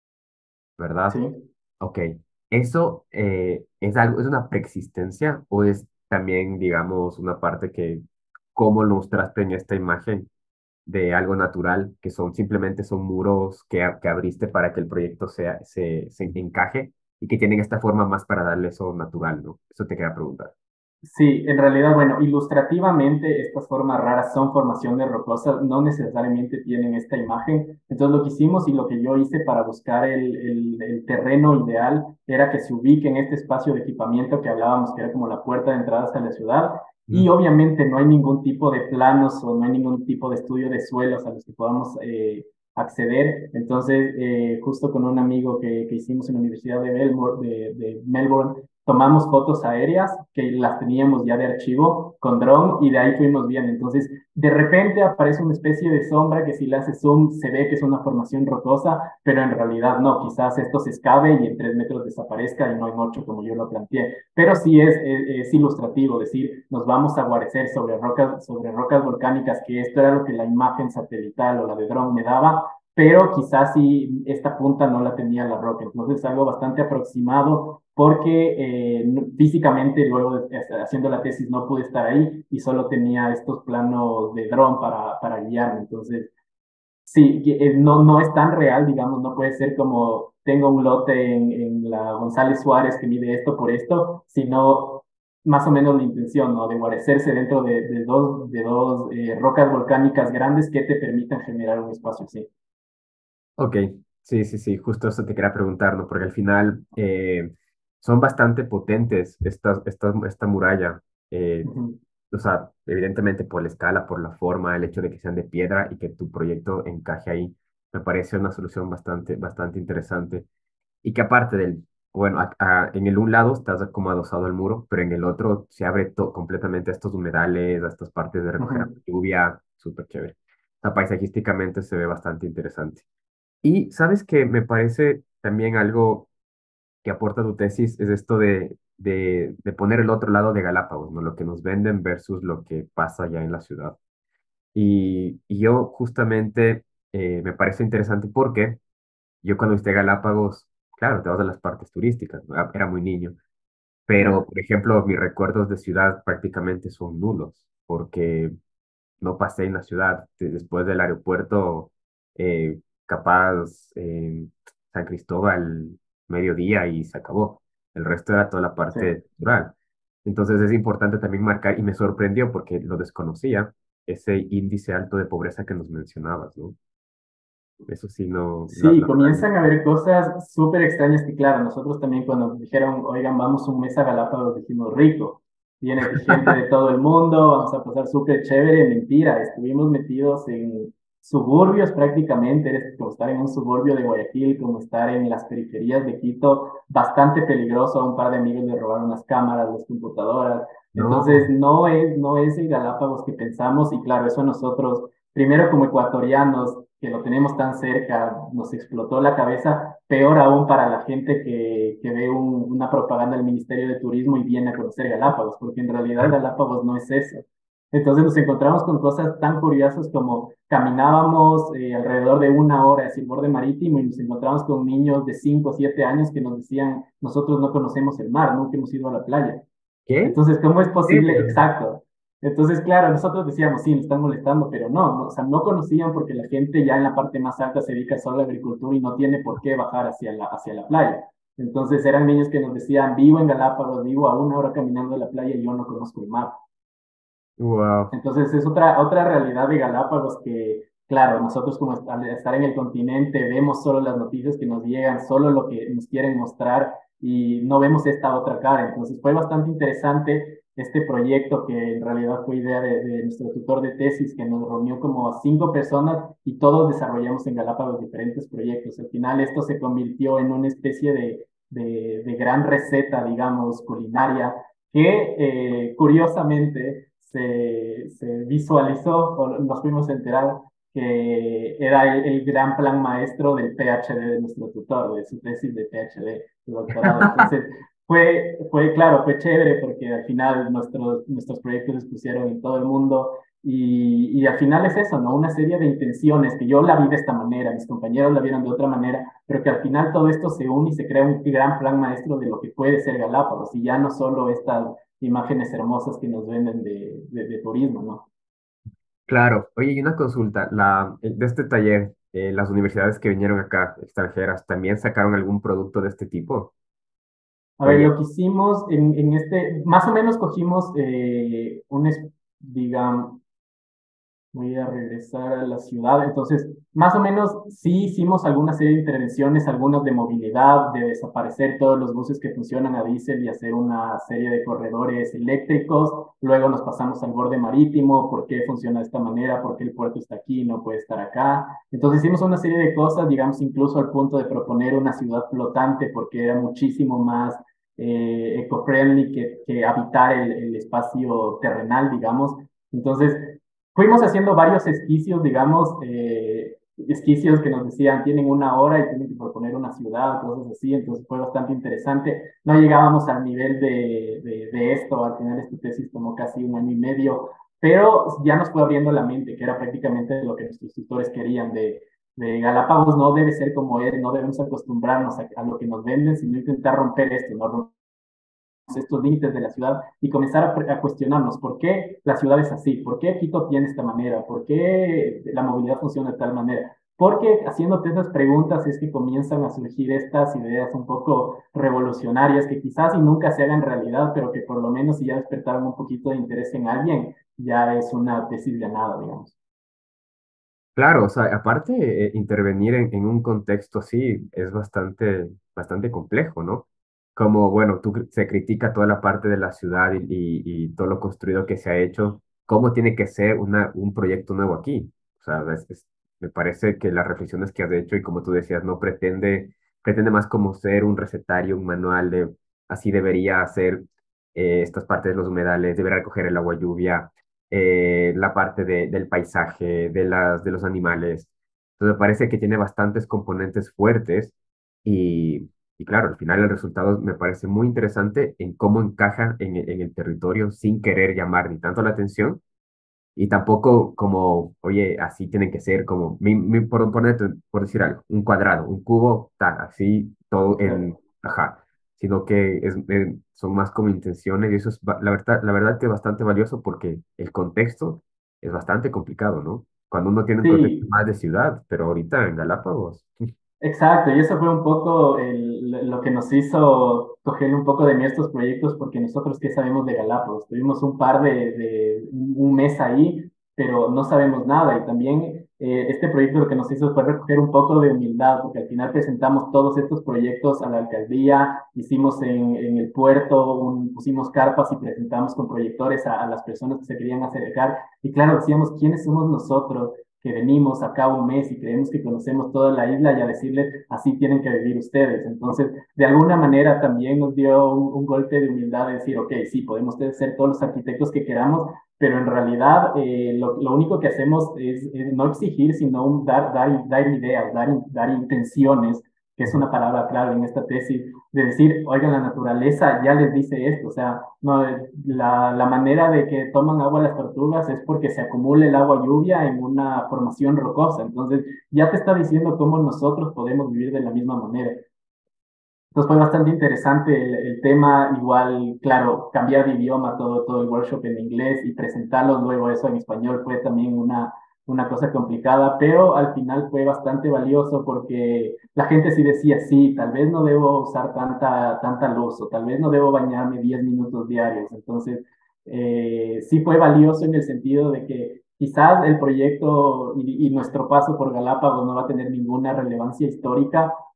Sí. ¿Verdad? Ok. ¿Eso eh, es algo, es una preexistencia o es también, digamos, una parte que, cómo lo mostraste en esta imagen de algo natural, que son simplemente son muros que, a- que abriste para que el proyecto sea, se, se encaje y que tienen esta forma más para darle eso natural, ¿no? Eso te quería preguntar. Sí, en realidad, bueno, ilustrativamente estas formas raras son formaciones rocosas, no necesariamente tienen esta imagen. Entonces lo que hicimos y lo que yo hice para buscar el, el, el terreno ideal era que se ubique en este espacio de equipamiento que hablábamos, que era como la puerta de entrada hacia la ciudad. Y Mm. obviamente no hay ningún tipo de planos o no hay ningún tipo de estudio de suelos a los que podamos eh, acceder. Entonces, eh, justo con un amigo que, que hicimos en la Universidad de Melbourne, de, de Melbourne tomamos fotos aéreas que las teníamos ya de archivo con dron y de ahí fuimos viendo. Entonces, de repente aparece una especie de sombra que si le hace zoom se ve que es una formación rocosa, pero en realidad no, quizás esto se escabe y en tres metros desaparezca y no en ocho como yo lo planteé. Pero sí es, es, es ilustrativo, decir, nos vamos a guarecer sobre rocas, sobre rocas volcánicas, que esto era lo que la imagen satelital o la de dron me daba, pero quizás si esta punta no la tenía la roca. Entonces, algo bastante aproximado porque eh, físicamente luego de, haciendo la tesis no pude estar ahí y solo tenía estos planos de dron para, para guiarme. Entonces, sí, eh, no, no es tan real, digamos, no puede ser como tengo un lote en, en la González Suárez que mide esto por esto, sino más o menos la intención, ¿no? De guarecerse dentro de, de dos, de dos eh, rocas volcánicas grandes que te permitan generar un espacio así. Ok, sí, sí, sí, justo eso te quería preguntar, ¿no? Porque al final eh, son bastante potentes estas, estas, esta muralla. eh, Ujú. o sea, evidentemente por la escala, por la forma, el hecho de que sean de piedra y que tu proyecto encaje ahí, me parece una solución bastante, bastante interesante. Y que aparte del, bueno, a- a- en el un lado estás como adosado al muro, pero en el otro se abre to- completamente a estos humedales, a estas partes de recoger Ujú. lluvia, súper chévere. O sea, paisajísticamente se ve bastante interesante. Y sabes que me parece también algo que aporta tu tesis es esto de, de, de poner el otro lado de Galápagos, ¿no? Lo que nos venden versus lo que pasa ya en la ciudad. Y, y yo justamente eh, me parece interesante porque yo cuando visité Galápagos, claro, te vas a las partes turísticas, ¿no? Ah, era muy niño, pero Ya, por ejemplo, mis recuerdos de ciudad prácticamente son nulos, porque no pasé en la ciudad. De- Después del aeropuerto, eh, capaz eh, San Cristóbal, mediodía y se acabó. El resto era toda la sí. parte rural. Entonces es importante también marcar, y me sorprendió porque lo desconocía, ese índice alto de pobreza que nos mencionabas, ¿no? Eso sí, no, la, Sí, la verdad, comienzan a haber cosas súper extrañas que, claro, nosotros también cuando nos dijeron, oigan, vamos un mes a Galápagos, dijimos, rico, viene gente de todo el mundo, vamos a pasar súper chévere, mentira, estuvimos metidos en suburbios prácticamente, es como estar en un suburbio de Guayaquil, como estar en las periferias de Quito, bastante peligroso, a un par de amigos le robaron las cámaras, las computadoras, entonces no. no es, no es el Galápagos que pensamos y claro, eso nosotros primero como ecuatorianos, que lo tenemos tan cerca, nos explotó la cabeza, peor aún para la gente que, que ve un- una propaganda del Ministerio de Turismo y viene a conocer Galápagos, porque en realidad Galápagos no es eso. Entonces nos encontramos con cosas tan curiosas como caminábamos eh, alrededor de una hora hacia el borde marítimo y nos encontramos con niños de cinco o siete años que nos decían, nosotros no conocemos el mar, nunca hemos ido a la playa. ¿Qué? ¿En Entonces, ¿cómo es posible? serio? Exacto. Entonces, claro, nosotros decíamos, sí, nos están molestando, pero no, no, o sea, no conocían porque la gente ya en la parte más alta se dedica solo a la agricultura y no tiene por qué bajar hacia la, hacia la playa. Entonces, eran niños que nos decían, vivo en Galápagos, vivo a una hora caminando de la playa y yo no conozco el mar. Wow. Entonces es otra, otra realidad de Galápagos que, claro, nosotros como al estar en el continente vemos solo las noticias que nos llegan, solo lo que nos quieren mostrar y no vemos esta otra cara. Entonces fue bastante interesante este proyecto que en realidad fue idea de, de nuestro tutor de tesis, que nos reunió como a cinco personas y todos desarrollamos en Galápagos diferentes proyectos. Al final esto se convirtió en una especie de, de, de gran receta, digamos, culinaria, que eh, curiosamente se, se visualizó, o nos fuimos a enterar que era el, el gran plan maestro del PhD de nuestro tutor, de su tesis de PhD, de doctorado. Entonces, fue, fue claro, fue chévere porque al final nuestros, nuestros proyectos se pusieron en todo el mundo y, y al final es eso, ¿no? Una serie de intenciones que yo la vi de esta manera, mis compañeros la vieron de otra manera, pero que al final todo esto se une y se crea un gran plan maestro de lo que puede ser Galápagos y ya no solo estas imágenes hermosas que nos venden de, de, de turismo, ¿no? Claro, oye, y una consulta, la, eh, de este taller, eh, las universidades que vinieron acá, extranjeras, ¿también sacaron algún producto de este tipo? A ver, Oye, lo que hicimos en, en este, más o menos cogimos eh, un, es- digamos, voy a regresar a la ciudad. Entonces, más o menos sí hicimos alguna serie de intervenciones, algunas de movilidad, de desaparecer todos los buses que funcionan a diésel y hacer una serie de corredores eléctricos. Luego nos pasamos al borde marítimo, por qué funciona de esta manera, por qué el puerto está aquí y no puede estar acá. Entonces hicimos una serie de cosas, digamos, incluso al punto de proponer una ciudad flotante, porque era muchísimo más eh, eco-friendly que, que habitar el, el espacio terrenal, digamos. Entonces, fuimos haciendo varios esquicios, digamos, eh, esquicios que nos decían, tienen una hora y tienen que proponer una ciudad, cosas así, entonces fue bastante interesante. No llegábamos al nivel de, de, de esto, al final esta tesis tomó casi un año y medio, pero ya nos fue abriendo la mente, que era prácticamente lo que nuestros tutores querían de, de Galápagos no debe ser como es, no debemos acostumbrarnos a, a lo que nos venden, sino intentar romper esto, ¿no? Estos límites de la ciudad y comenzar a, a, cuestionarnos por qué la ciudad es así, por qué Quito tiene esta manera, por qué la movilidad funciona de tal manera. Porque haciéndote esas preguntas es que comienzan a surgir estas ideas un poco revolucionarias que quizás y nunca se hagan realidad, pero que por lo menos si ya despertaron un poquito de interés en alguien, ya es una tesis ganada, digamos. claro, o sea, aparte, eh, intervenir en, en un contexto así es bastante, bastante complejo, ¿no? Como, bueno, tú, cri- se critica toda la parte de la ciudad y, y, y todo lo construido que se ha hecho, ¿cómo tiene que ser una, un proyecto nuevo aquí? O sea, es- es- me parece que las reflexiones que has hecho y como tú decías, no pretende, pretende más como ser un recetario, un manual de, así debería hacer eh, estas partes de los humedales, debería recoger el agua lluvia, eh, la parte de- del paisaje, de las, de los animales. Entonces me parece que tiene bastantes componentes fuertes y, y claro, al final el resultado me parece muy interesante en cómo encaja en, el- en el territorio sin querer llamar ni tanto la atención y tampoco como, oye, así tienen que ser, como, mi, mi- por, ponerte- por decir algo, un cuadrado, un cubo, ta, así, todo en, ajá, sino que es, eh, son más como intenciones y eso es, ba- la verdad, la verdad que es bastante valioso porque el contexto es bastante complicado, ¿no? Cuando uno tiene un contexto Sí, más de ciudad, pero ahorita en Galápagos, exacto, y eso fue un poco el- lo que nos hizo coger un poco de miedo a estos proyectos, porque nosotros, ¿qué sabemos de Galápagos? Tuvimos un par de, de un mes ahí, pero no sabemos nada. Y también eh, este proyecto lo que nos hizo fue recoger un poco de humildad, porque al final presentamos todos estos proyectos a la alcaldía, hicimos en, en el puerto, un- pusimos carpas y presentamos con proyectores a, a las personas que se querían acercar. Y claro, decíamos, ¿quiénes somos nosotros que venimos acá un mes y creemos que conocemos toda la isla y a decirles así tienen que vivir ustedes? Entonces, de alguna manera también nos dio un, un golpe de humildad de decir, ok, sí, podemos ser todos los arquitectos que queramos, pero en realidad eh, lo, lo, único que hacemos es, es no exigir, sino un dar, dar, dar ideas, dar, dar intenciones, que es una palabra clave en esta tesis, de decir, oigan, la naturaleza ya les dice esto, o sea, no, la, la manera de que toman agua las tortugas es porque se acumula el agua lluvia en una formación rocosa, entonces ya te está diciendo cómo nosotros podemos vivir de la misma manera. Entonces fue bastante interesante el, el tema, igual, claro, cambiar de idioma, todo, todo el workshop en inglés y presentarlo luego eso en español fue también una, una cosa complicada, pero al final fue bastante valioso porque la gente sí decía, sí, tal vez no debo usar tanta, tanta luz o tal vez no debo bañarme diez minutos diarios. Entonces, eh, sí fue valioso en el sentido de que quizás el proyecto y, y nuestro paso por Galápagos no va a tener ninguna relevancia histórica,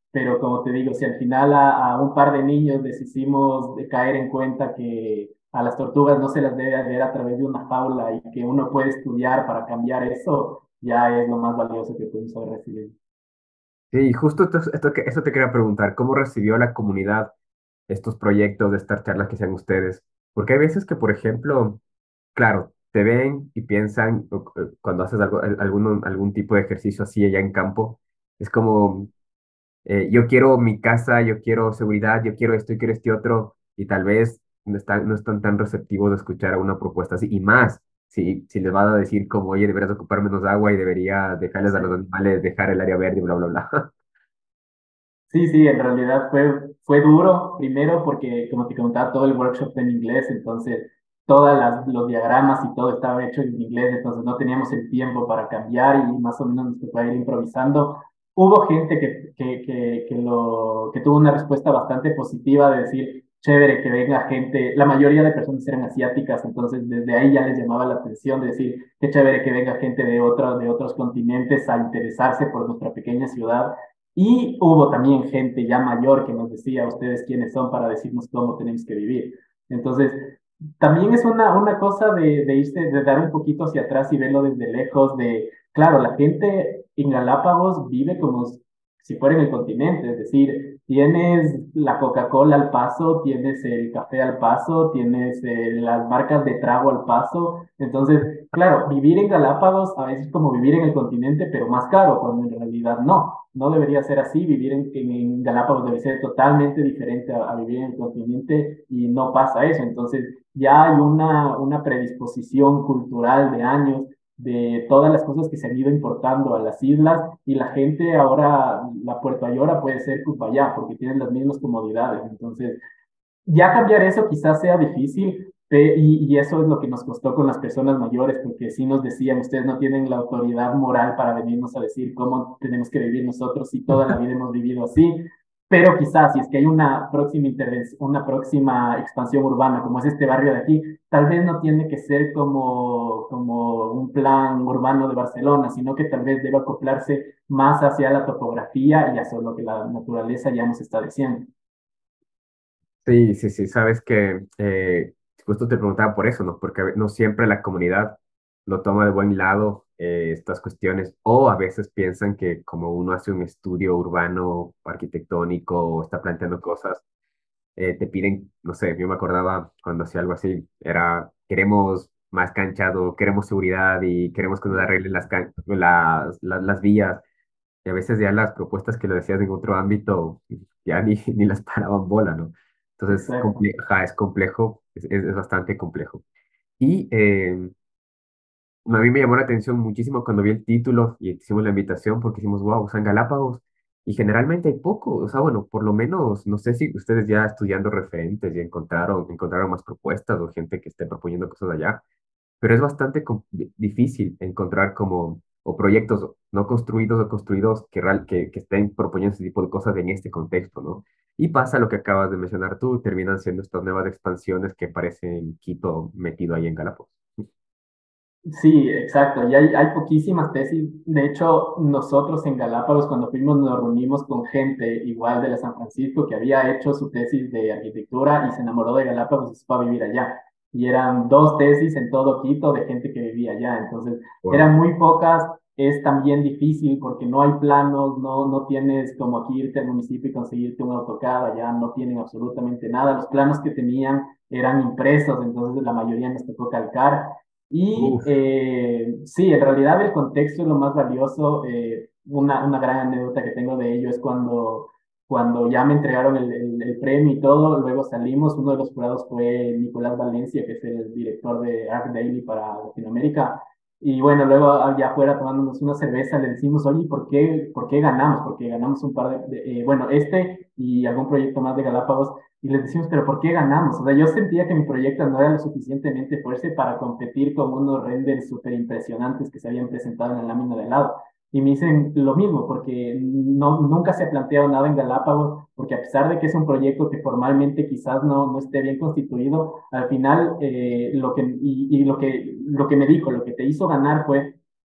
pero como te digo, si al final a, a un par de niños les hicimos de caer en cuenta que a las tortugas no se las debe ver a través de una jaula y que uno puede estudiar para cambiar eso, ya es lo más valioso que podemos haber recibido. Sí, justo esto, esto, que- esto te quería preguntar, ¿cómo recibió la comunidad estos proyectos, estas charlas que sean ustedes? Porque hay veces que, por ejemplo, claro, te ven y piensan, o- o cuando haces algo, al- algún, algún tipo de ejercicio así allá en campo, es como, eh, yo quiero mi casa, yo quiero seguridad, yo quiero esto, yo quiero este otro, y tal vez no están, no están tan receptivos de escuchar a una propuesta así, y más, si, si les van a decir como, oye, deberías ocupar menos agua y deberías dejarles a los Sí. animales, dejar el área verde, bla, bla, bla. Sí, sí, en realidad fue, fue duro, primero porque, como te comentaba, todo el workshop fue en inglés, entonces todos los diagramas y todo estaba hecho en inglés, entonces no teníamos el tiempo para cambiar y más o menos nos tocó ir improvisando. Hubo gente que, que, que, que, lo, que tuvo una respuesta bastante positiva de decir, chévere que venga gente, la mayoría de personas eran asiáticas, entonces desde ahí ya les llamaba la atención de decir, qué chévere que venga gente de, otros de otros continentes a interesarse por nuestra pequeña ciudad. Y hubo también gente ya mayor que nos decía, ustedes quiénes son para decirnos cómo tenemos que vivir. Entonces, también es una, una cosa de, de irse, de dar un poquito hacia atrás y verlo desde lejos, de, claro, la gente en Galápagos vive como si fuera en el continente, es decir, tienes la Coca-Cola al paso, tienes el café al paso, tienes eh, las marcas de trago al paso. Entonces, claro, vivir en Galápagos a veces es como vivir en el continente, pero más caro, cuando en realidad no. No debería ser así, vivir en, en, en Galápagos debe ser totalmente diferente a, a, vivir en el continente y no pasa eso. Entonces ya hay una, una predisposición cultural de años de todas las cosas que se han ido importando a las islas y la gente ahora, la Puerto Ayora puede ser Cupayá porque tienen las mismas comodidades. Entonces ya cambiar eso quizás sea difícil, pe- y, y eso es lo que nos costó con las personas mayores, porque sí nos decían, ustedes no tienen la autoridad moral para venirnos a decir cómo tenemos que vivir nosotros y toda la vida hemos vivido así, pero quizás si es que hay una próxima intervención, una próxima expansión urbana, como es este barrio de aquí, tal vez no tiene que ser como, como un plan urbano de Barcelona, sino que tal vez deba acoplarse más hacia la topografía y hacia lo que la naturaleza ya nos está diciendo. Sí, sí, sí, sabes que eh, justo te preguntaba por eso, ¿no? Porque a ve- no siempre la comunidad lo toma de buen lado eh, estas cuestiones, o a veces piensan que como uno hace un estudio urbano, arquitectónico, o está planteando cosas, eh, te piden, no sé, yo me acordaba cuando hacía algo así, era, queremos más canchas o queremos seguridad y queremos que nos arreglen las, can- las, las, las vías. Y a veces ya las propuestas que le decías en otro ámbito ya ni, ni las paraban bola, ¿no? Entonces, Exacto. comple- ajá, es complejo, es, es, es bastante complejo. Y eh, a mí me llamó la atención muchísimo cuando vi el título y hicimos la invitación porque hicimos, wow, San Galápagos. Y generalmente hay poco, o sea, bueno, por lo menos, no sé si ustedes ya estudiando referentes y encontraron, encontraron más propuestas o gente que esté proponiendo cosas allá, pero es bastante com- di- difícil encontrar como, o proyectos no construidos o construidos que, real- que, que estén proponiendo ese tipo de cosas en este contexto, ¿no? Y pasa lo que acabas de mencionar tú, terminan siendo estas nuevas expansiones que parecen Quito metido ahí en Galápagos. Sí, exacto. Y hay, hay poquísimas tesis. De hecho, nosotros en Galápagos, cuando fuimos, nos reunimos con gente igual de la San Francisco que había hecho su tesis de arquitectura y se enamoró de Galápagos y se fue a vivir allá. Y eran dos tesis en todo Quito de gente que vivía allá. Entonces, Wow. eran muy pocas. Es también difícil porque no hay planos, no, no tienes como aquí irte al municipio y conseguirte un AutoCAD, allá no tienen absolutamente nada. Los planos que tenían eran impresos, entonces la mayoría nos tocó calcar. Y Uf. eh, sí, en realidad el contexto es lo más valioso. Eh, una, una gran anécdota que tengo de ello es cuando, cuando ya me entregaron el, el, el premio y todo, luego salimos, uno de los jurados fue Nicolás Valencia, que es el director de Art Daily para Latinoamérica. Y bueno, luego allá afuera tomándonos una cerveza le decimos, oye, ¿por qué, por qué ganamos? Porque ganamos un par de, de, eh, bueno, este y algún proyecto más de Galápagos y les decimos, pero ¿por qué ganamos? O sea, yo sentía que mi proyecto no era lo suficientemente fuerte para competir con unos renders súper impresionantes que se habían presentado en la lámina de helado. Y me dicen lo mismo, porque no, nunca se ha planteado nada en Galápagos, porque a pesar de que es un proyecto que formalmente quizás no, no esté bien constituido, al final eh, lo que, y, y lo que, lo que me dijo, lo que te hizo ganar fue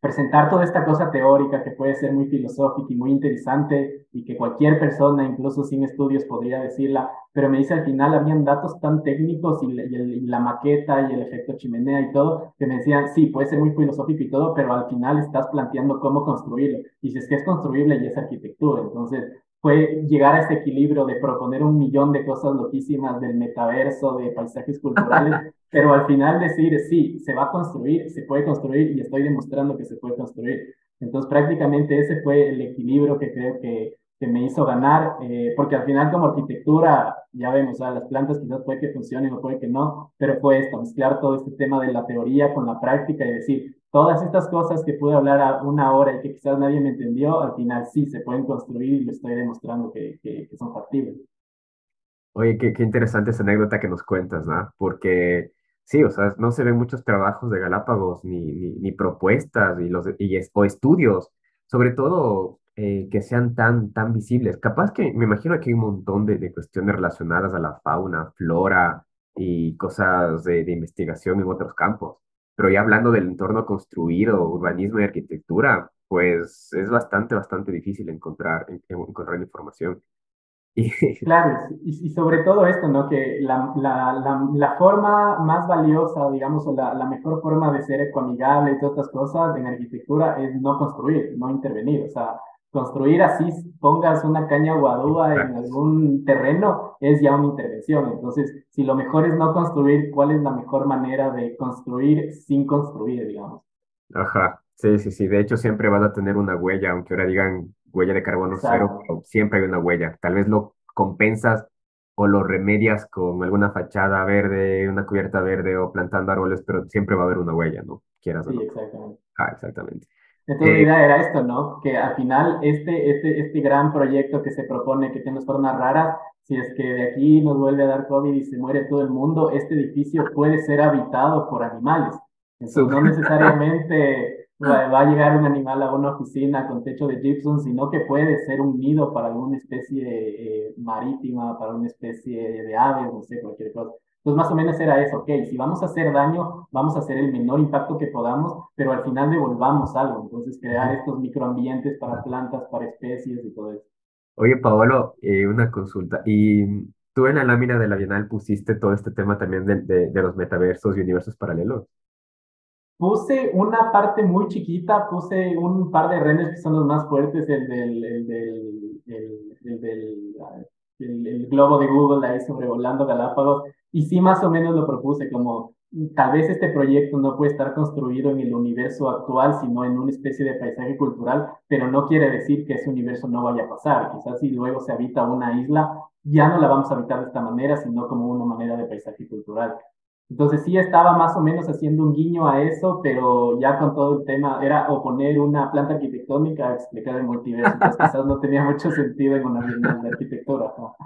presentar toda esta cosa teórica que puede ser muy filosófica y muy interesante y que cualquier persona, incluso sin estudios, podría decirla, pero me dice al final habían datos tan técnicos y, y, el, y la maqueta y el efecto chimenea y todo, que me decían, sí, puede ser muy filosófico y todo, pero al final estás planteando cómo construirlo. Y si es que es construible y es arquitectura, entonces fue llegar a este equilibrio de proponer un millón de cosas loquísimas del metaverso, de paisajes culturales, pero al final decir, sí, se va a construir, se puede construir y estoy demostrando que se puede construir. Entonces prácticamente ese fue el equilibrio que creo que, que me hizo ganar, eh, porque al final como arquitectura, ya vemos, o sea, las plantas quizás puede que funcionen o puede que no, pero fue esto, mezclar todo este tema de la teoría con la práctica y decir, todas estas cosas que pude hablar a una hora y que quizás nadie me entendió, al final sí se pueden construir y lo estoy demostrando que, que, que son factibles. Oye, qué, qué interesante esa anécdota que nos cuentas, ¿no? Porque sí, o sea, no se ven muchos trabajos de Galápagos ni, ni, ni propuestas y los, y es- o estudios, sobre todo eh, que sean tan, tan visibles. Capaz que me imagino que hay un montón de, de cuestiones relacionadas a la fauna, flora y cosas de, de investigación en otros campos. Pero ya hablando del entorno construido, urbanismo y arquitectura, pues es bastante, bastante difícil encontrar, en- encontrar información. Y Claro, y, y sobre todo esto, ¿no? Que la, la, la, la forma más valiosa, digamos, o la, la mejor forma de ser ecoamigable y todas estas cosas en arquitectura es no construir, no intervenir. O sea, construir así, pongas una caña guadúa en exacto. algún terreno, es ya una intervención. Entonces, si lo mejor es no construir, ¿cuál es la mejor manera de construir sin construir, digamos? Ajá, sí, sí, sí. De hecho, siempre van a tener una huella, aunque ahora digan huella de carbono cero, Exacto. pero siempre hay una huella. Tal vez lo compensas o lo remedias con alguna fachada verde, una cubierta verde o plantando árboles, pero siempre va a haber una huella, ¿no? Quieras o Sí, no. exactamente. Ah, exactamente. Entonces la Eh, idea era esto, ¿no? Que al final este, este, este gran proyecto que se propone, que tiene formas raras, si es que de aquí nos vuelve a dar COVID y se muere todo el mundo, este edificio puede ser habitado por animales. Entonces no súper. necesariamente va, va a llegar un animal a una oficina con techo de gypsum, sino que puede ser un nido para alguna especie eh, marítima, para una especie de aves, no sé, cualquier cosa. Entonces, más o menos era eso, ok, si vamos a hacer daño, vamos a hacer el menor impacto que podamos, pero al final devolvamos algo. Entonces, crear estos microambientes para plantas, para especies y todo eso. Oye, Paolo, eh, una consulta. ¿Y tú en la lámina de la Bienal pusiste todo este tema también de, de, de los metaversos y universos paralelos? Puse una parte muy chiquita, puse un par de renders que son los más fuertes, el del, el del, el, el del, ah, el, el globo de Google ahí sobrevolando Galápagos, y sí más o menos lo propuse como, tal vez este proyecto no puede estar construido en el universo actual, sino en una especie de paisaje cultural, pero no quiere decir que ese universo no vaya a pasar. Quizás si luego se habita una isla, ya no la vamos a habitar de esta manera, sino como una manera de paisaje cultural. Entonces sí estaba más o menos haciendo un guiño a eso, pero ya con todo el tema era o poner una planta arquitectónica a explicar el multiverso, entonces quizás no tenía mucho sentido en una bienal de arquitectura, ¿no?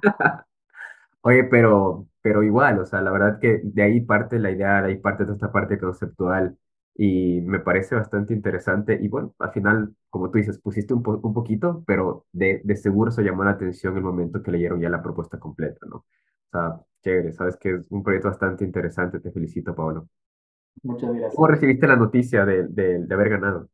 Oye, pero, pero igual, o sea, la verdad que de ahí parte la idea, de ahí parte toda esta parte conceptual y me parece bastante interesante y bueno, al final, como tú dices, pusiste un, po- un poquito, pero de, de seguro se llamó la atención el momento que leyeron ya la propuesta completa, ¿no? O sea, chévere, sabes que es un proyecto bastante interesante, te felicito, Pablo. Muchas ¿Cómo gracias. recibiste la noticia de, de, de haber ganado?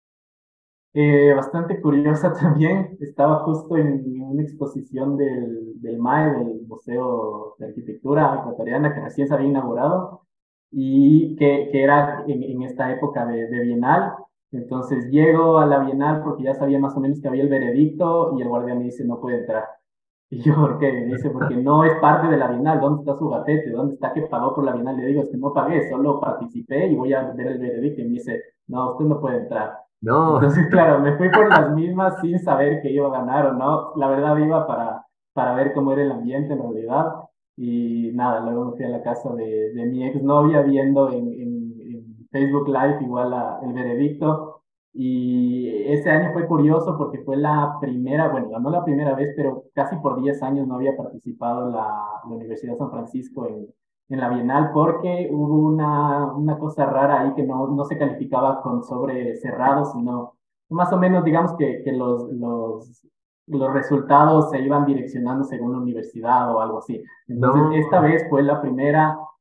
Eh, bastante curiosa también, estaba justo en una exposición del, del M A E, del Museo de Arquitectura Ecuatoriana, que recién se había inaugurado y que, que era en, en esta época de, de Bienal. Entonces llego a la Bienal porque ya sabía más o menos que había el veredicto y el guardia me dice no puede entrar. Y yo, ¿por qué? Me dice, porque no es parte de la Bienal, ¿dónde está su gafete? ¿Dónde está que pagó por la Bienal? Le digo, es que no pagué, solo participé y voy a ver el veredicto. Y me dice, no, usted no puede entrar. No, Entonces, claro, me fui por las mismas sin saber que iba a ganar o no. La verdad iba para, para ver cómo era el ambiente en realidad. Y nada, luego me fui a la casa de, de mi exnovia viendo en, en, en Facebook Live igual la- el veredicto. Y ese año fue curioso porque fue la primera, bueno, no la primera vez, pero casi por diez años no había participado la, la Universidad de San Francisco en, en la Bienal porque hubo una, una cosa rara ahí que no, no se calificaba con sobre cerrado, sino más o menos digamos que, que los, los, los resultados se iban direccionando según la universidad o algo así. Entonces, esta no. vez fue la primera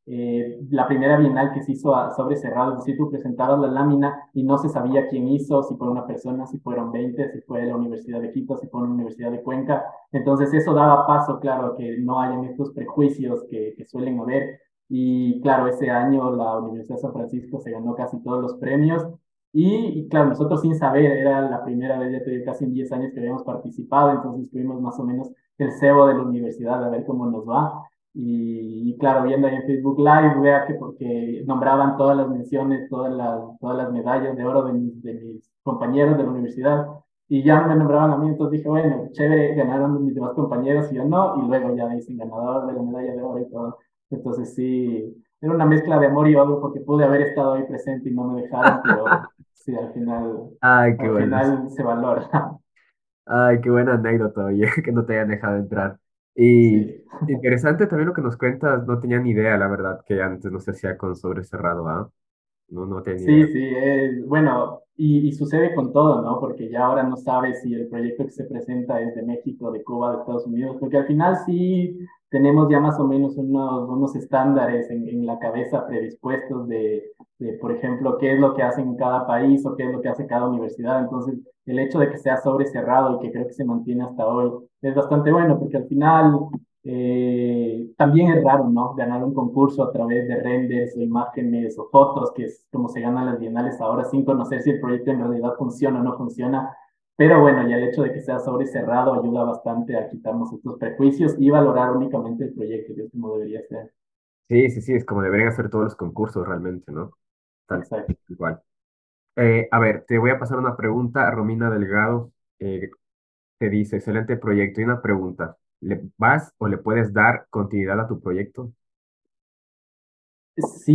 eh, la primera bienal que se hizo a sobre cerrado, es decir, tú presentabas la lámina y no se sabía quién hizo, si fue una persona, si fueron veinte, si fue de la Universidad de Quito, si fue una Universidad de Cuenca. Entonces eso daba paso, claro, a que no hayan estos prejuicios que, que suelen haber. Y claro, ese año la Universidad de San Francisco se ganó casi todos los premios. Y, y claro, nosotros sin saber, era la primera vez, ya te digo, casi en diez años que habíamos participado, entonces tuvimos más o menos el cebo de la universidad a ver cómo nos va. Y, y claro, viendo ahí en Facebook Live, vea que porque nombraban todas las menciones, todas las, todas las medallas de oro de mis, de mis compañeros de la universidad, y ya no me nombraban a mí, entonces dije, bueno, chévere, ganaron mis demás compañeros y yo no, y luego ya dicen ganador de la medalla de oro y todo. Entonces sí, era una mezcla de amor y odio porque pude haber estado ahí presente y no me dejaron, pero sí, al final, Ay, qué al buenas. final se valora. Ay, qué buena anécdota, oye, que no te hayan dejado entrar. Y Sí. interesante también lo que nos cuentas, no tenía ni idea, la verdad, que antes no se hacía con sobre cerrado, ¿ah? No, no tenía ni Sí, idea. sí, es, bueno, y, y sucede con todo, ¿no? Porque ya ahora no sabes si el proyecto que se presenta es de México, de Cuba, de Estados Unidos, porque al final sí tenemos ya más o menos unos, unos estándares en, en la cabeza predispuestos de, de, por ejemplo, qué es lo que hace en cada país o qué es lo que hace cada universidad. Entonces, el hecho de que sea sobre cerrado y que creo que se mantiene hasta hoy es bastante bueno, porque al final eh, también es raro, ¿no? Ganar un concurso a través de renders o imágenes o fotos, que es como se ganan las bienales ahora, sin conocer si el proyecto en realidad funciona o no funciona. Pero bueno, ya el hecho de que sea sobre cerrado ayuda bastante a quitarnos estos prejuicios y valorar únicamente el proyecto, que es como debería ser. Sí, sí, sí, es como deberían hacer todos los concursos realmente, ¿no? Tal Exacto. igual. Eh, a ver, te voy a pasar una pregunta. Romina Delgado eh, te dice, excelente proyecto. Y una pregunta, ¿le vas o le puedes dar continuidad a tu proyecto? Sí,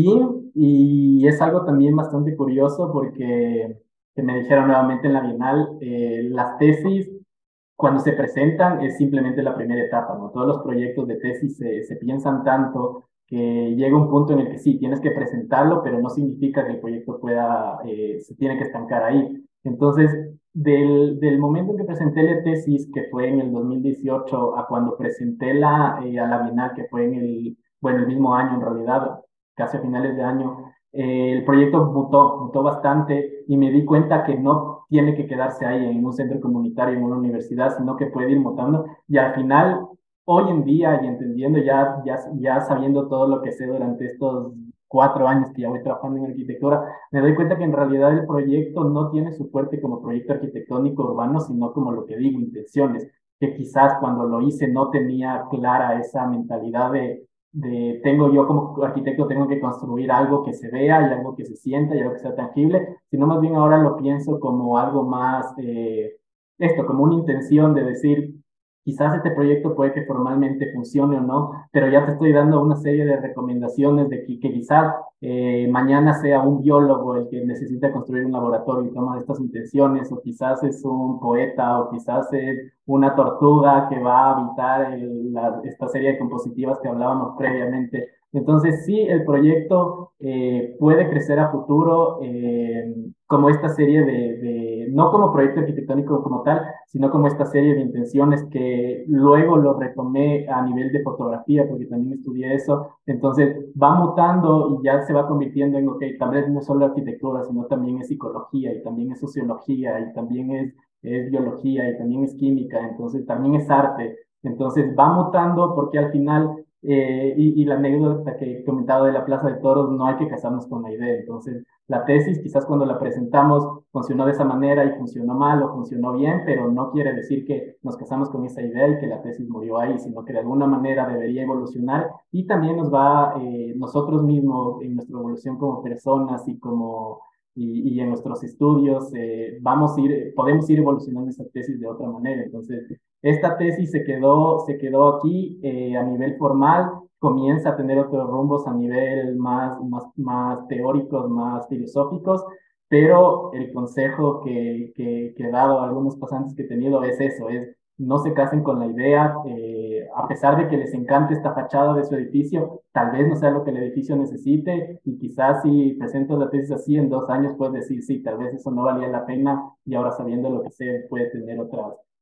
y es algo también bastante curioso porque que me dijeron nuevamente en la Bienal, eh, las tesis cuando se presentan es simplemente la primera etapa, ¿no? Todos los proyectos de tesis se, se piensan tanto que llega un punto en el que sí, tienes que presentarlo, pero no significa que el proyecto pueda, eh, se tiene que estancar ahí. Entonces, del, del momento en que presenté la tesis, que fue en el dos mil dieciocho, a cuando presenté la, eh, a la Bienal, que fue en el, bueno, el mismo año en realidad, casi a finales de año, eh, el proyecto mutó, mutó bastante y me di cuenta que no tiene que quedarse ahí en un centro comunitario, en una universidad, sino que puede ir mutando. Y al final, hoy en día, y entendiendo ya, ya, ya sabiendo todo lo que sé durante estos cuatro años que ya voy trabajando en arquitectura, me doy cuenta que en realidad el proyecto no tiene su fuerte como proyecto arquitectónico urbano, sino como lo que digo, intenciones, que quizás cuando lo hice no tenía clara esa mentalidad de de tengo yo como arquitecto, tengo que construir algo que se vea y algo que se sienta y algo que sea tangible, sino más bien ahora lo pienso como algo más, eh, esto, como una intención de decir, quizás este proyecto puede que formalmente funcione o no, pero ya te estoy dando una serie de recomendaciones de que, que quizás eh, mañana sea un biólogo el que necesita construir un laboratorio y toma estas intenciones, o quizás es un poeta, o quizás es una tortuga que va a habitar el, la, esta serie de compositivas que hablábamos previamente. Entonces, sí, el proyecto eh, puede crecer a futuro eh, como esta serie de, de, no como proyecto arquitectónico como tal, sino como esta serie de intenciones que luego lo retomé a nivel de fotografía, porque también estudié eso. Entonces, va mutando y ya se va convirtiendo en, ok, tal vez no es solo arquitectura, sino también es psicología y también es sociología y también es es biología y también es química, entonces también es arte. Entonces va mutando porque al final, eh, y, y, la anécdota que he comentado de la Plaza de Toros, no hay que casarnos con la idea. Entonces, la tesis quizás cuando la presentamos funcionó de esa manera y funcionó mal o funcionó bien, pero no quiere decir que nos casamos con esa idea y que la tesis murió ahí, sino que de alguna manera debería evolucionar y también nos va, eh, nosotros mismos, en nuestra evolución como personas y como y, y en nuestros estudios eh, vamos a ir, podemos ir evolucionando esa tesis de otra manera. Entonces, esta tesis se quedó, se quedó aquí eh, a nivel formal, comienza a tener otros rumbos a nivel más, más, más teóricos, más filosóficos, pero el consejo que, que, que he dado a algunos pasantes que he tenido es eso, es no se casen con la idea, eh, a pesar de que les encante esta fachada de su edificio, tal vez no sea lo que el edificio necesite y quizás si presento la tesis así en dos años puedes decir, sí, tal vez eso no valía la pena y ahora sabiendo lo que sé puede tener otras,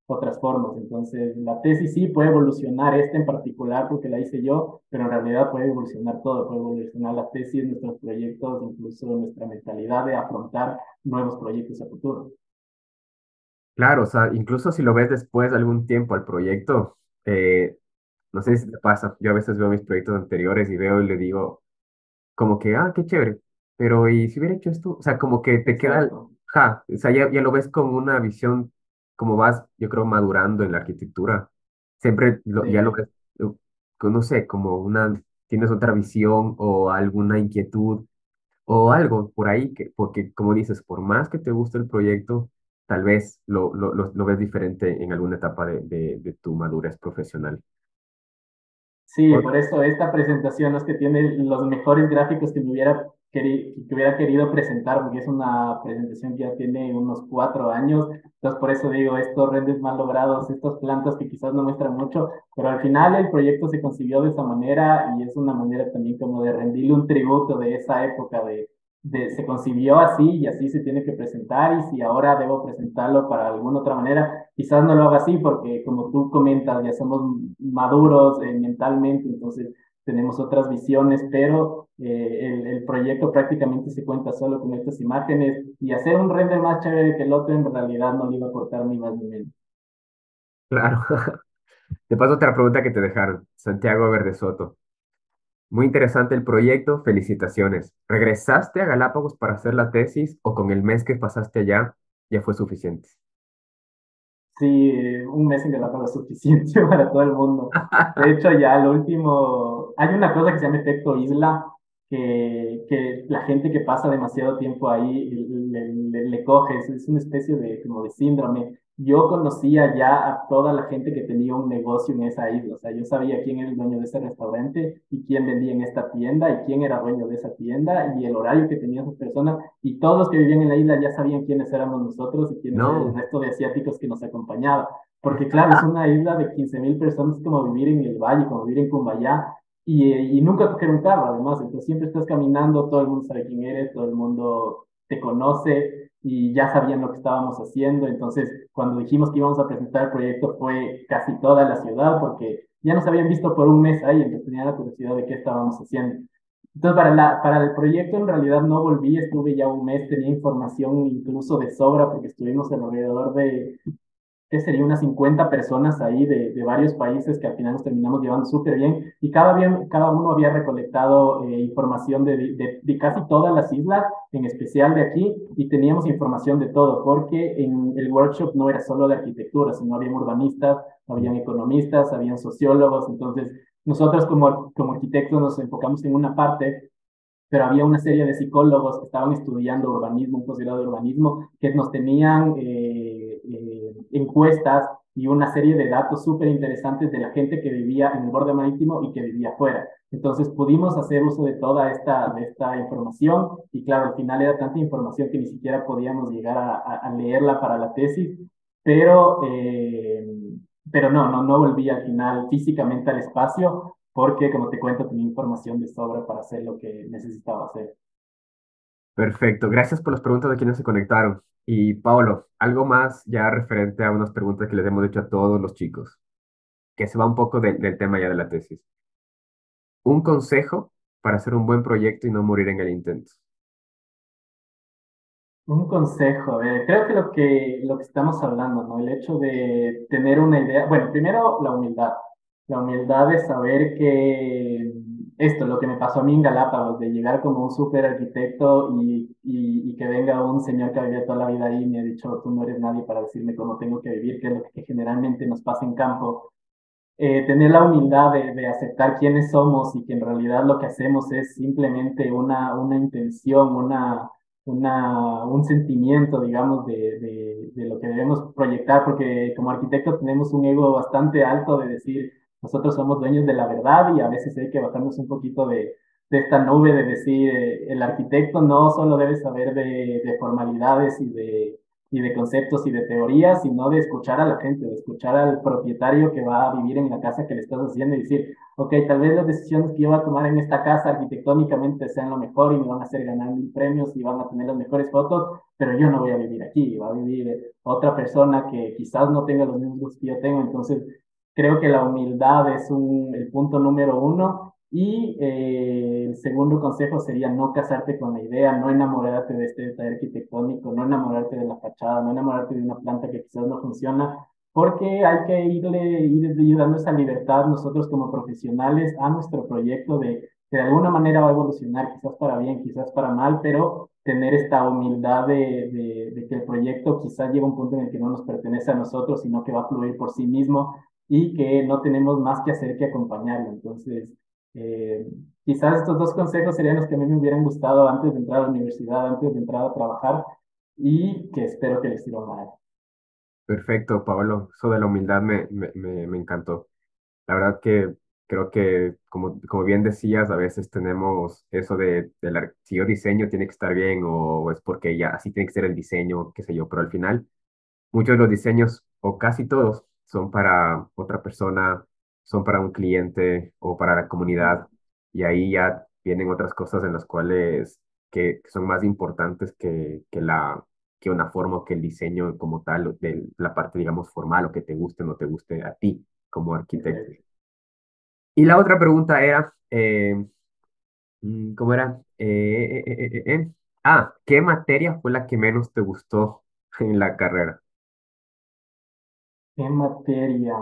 otras formas. Entonces, la tesis sí puede evolucionar, esta en particular, porque la hice yo, pero en realidad puede evolucionar todo, puede evolucionar la tesis, nuestros proyectos, incluso nuestra mentalidad de afrontar nuevos proyectos a futuro. Claro, o sea, incluso si lo ves después de algún tiempo al proyecto, eh, no sé si te pasa, yo a veces veo mis proyectos anteriores y veo y le digo como que, ah, qué chévere, pero ¿y si hubiera hecho esto? O sea, como que te queda, Exacto. ja, o sea, ya, ya lo ves con una visión, como vas, yo creo, madurando en la arquitectura. Siempre lo- ya lo Sí. ves, eh, con, no sé, como una, tienes otra visión o alguna inquietud o algo por ahí, que, porque como dices, por más que te guste el proyecto, tal vez lo, lo, lo, lo ves diferente en alguna etapa de, de, de tu madurez profesional. Sí, Otra- por eso esta presentación es que tiene los mejores gráficos que me hubiera, queri- que hubiera querido presentar, porque es una presentación que ya tiene unos cuatro años. Entonces, por eso digo, estos renders mal logrados, estas plantas que quizás no muestran mucho, pero al final el proyecto se concibió de esa manera y es una manera también como de rendirle un tributo de esa época de, de se concibió así y así se tiene que presentar y si ahora debo presentarlo para alguna otra manera, quizás no lo haga así porque como tú comentas, ya somos maduros eh, mentalmente, entonces tenemos otras visiones, pero eh, el, el proyecto prácticamente se cuenta solo con estas imágenes y hacer un render más chévere que el otro en realidad no le iba a aportar ni más ni menos. Claro. Te paso otra pregunta que te dejaron, Santiago Verde Soto. Muy interesante el proyecto, felicitaciones. ¿Regresaste a Galápagos para hacer la tesis o con el mes que pasaste allá ya fue suficiente? Sí, eh, un mes en Galápagos es suficiente para todo el mundo. De hecho, ya lo último, hay una cosa que se llama efecto isla, que, que la gente que pasa demasiado tiempo ahí le, le, le coge, es, es una especie de, como de síndrome. Yo conocía ya a toda la gente que tenía un negocio en esa isla, o sea, yo sabía quién era el dueño de ese restaurante y quién vendía en esta tienda y quién era dueño de esa tienda y el horario que tenían esas personas y todos los que vivían en la isla ya sabían quiénes éramos nosotros y quiénes eran el No, resto de asiáticos que nos acompañaban. Porque claro, es una isla de quince mil personas, es como vivir en el valle, como vivir en Cumbayá, y, eh, y nunca coger un carro, además. Entonces siempre estás caminando, todo el mundo sabe quién eres, todo el mundo te conoce y ya sabían lo que estábamos haciendo. Entonces, cuando dijimos que íbamos a presentar el proyecto, fue casi toda la ciudad, porque ya nos habían visto por un mes ahí, entonces tenían la curiosidad de qué estábamos haciendo. Entonces, para, la, para el proyecto en realidad no volví, estuve ya un mes, tenía información incluso de sobra porque estuvimos alrededor de, ¿qué sería? Unas cincuenta personas ahí de, de varios países que al final nos terminamos llevando súper bien y cada, bien, cada uno había recolectado eh, información de, de, de, casi todas las islas, en especial de aquí, y teníamos información de todo, porque en el workshop no era solo de arquitectura, sino habían urbanistas, habían economistas, habían sociólogos, entonces nosotros como, como arquitectos nos enfocamos en una parte pero había una serie de psicólogos que estaban estudiando urbanismo, un posgrado de urbanismo, que nos tenían eh, eh, encuestas y una serie de datos súper interesantes de la gente que vivía en el borde marítimo y que vivía afuera. Entonces pudimos hacer uso de toda esta, de esta información y claro, al final era tanta información que ni siquiera podíamos llegar a, a, a leerla para la tesis, pero, eh, pero no, no, no volví al final físicamente al espacio, porque como te cuento tenía información de sobra para hacer lo que necesitaba hacer. perfecto. Gracias por las preguntas de quienes se conectaron. Y Paolo, algo más ya referente a unas preguntas que les hemos hecho a todos los chicos, que se va un poco de- del tema ya de la tesis. Un consejo para hacer un buen proyecto y no morir en el intento. Un consejo, a ver, creo que lo que, lo que estamos hablando, ¿no? El hecho de tener una idea, bueno, primero la humildad, la humildad de saber que esto, lo que me pasó a mí en Galápagos, de llegar como un súper arquitecto y, y, y que venga un señor que ha vivido toda la vida ahí y me ha dicho, tú no eres nadie para decirme cómo tengo que vivir, que es lo que generalmente nos pasa en campo. Eh, tener la humildad de, de aceptar quiénes somos y que en realidad lo que hacemos es simplemente una, una intención, una, una, un sentimiento, digamos, de, de, de lo que debemos proyectar, porque como arquitectos tenemos un ego bastante alto de decir, nosotros somos dueños de la verdad y a veces hay que bajarnos un poquito de, de esta nube de decir, eh, el arquitecto no solo debe saber de, de formalidades y de y de conceptos y de teorías, sino de escuchar a la gente, de escuchar al propietario que va a vivir en la casa que le estás haciendo y decir, ok, tal vez las decisiones que yo voy a tomar en esta casa arquitectónicamente sean lo mejor y me van a hacer ganar mil premios y van a tener las mejores fotos, pero yo no voy a vivir aquí, va a vivir otra persona que quizás no tenga los mismos gustos que yo tengo. Entonces, creo que la humildad es un, el punto número uno. Y eh, el segundo consejo sería no casarte con la idea, no enamorarte de este detalle arquitectónico, no enamorarte de la fachada, no enamorarte de una planta que quizás no funciona, porque hay que irle, ir, ir dando esa libertad nosotros como profesionales a nuestro proyecto de que de alguna manera va a evolucionar, quizás para bien, quizás para mal, pero tener esta humildad de, de, de que el proyecto quizás llega a un punto en el que no nos pertenece a nosotros, sino que va a fluir por sí mismo y que no tenemos más que hacer que acompañarlo. Entonces, eh, quizás estos dos consejos serían los que a mí me hubieran gustado antes de entrar a la universidad, antes de entrar a trabajar y que espero que les sirvan a él. Perfecto, Pablo. Eso de la humildad me, me, me, me encantó. La verdad que creo que, como, como bien decías, a veces tenemos eso de, de la- si yo diseño tiene que estar bien o es porque ya así tiene que ser el diseño, qué sé yo, pero al final muchos de los diseños, o casi todos, son para otra persona, son para un cliente o para la comunidad, y ahí ya vienen otras cosas en las cuales que, que son más importantes que, que la, que una forma o que el diseño como tal, o de la parte, digamos, formal o que te guste o no te guste a ti como arquitecto. Perfecto. Y la otra pregunta era, eh, mm, ¿cómo era? Eh, eh, eh, eh, eh, eh. Ah, ¿qué materia fue la que menos te gustó en la carrera? ¿Qué materia?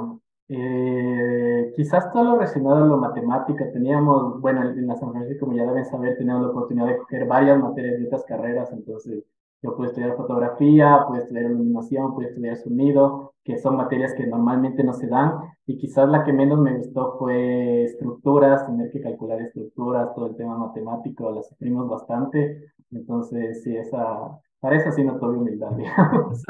Eh, quizás todo lo relacionado a lo matemática. Teníamos, bueno, en en la San Francisco, como ya deben saber, teníamos la oportunidad de coger varias materias de otras carreras. Entonces, yo pude estudiar fotografía, pude estudiar iluminación, pude estudiar sonido, que son materias que normalmente no se dan. Y quizás la que menos me gustó fue estructuras, tener que calcular estructuras, todo el tema matemático, la sufrimos bastante. Entonces, sí, esa, para eso sí no tuve humildad, digamos.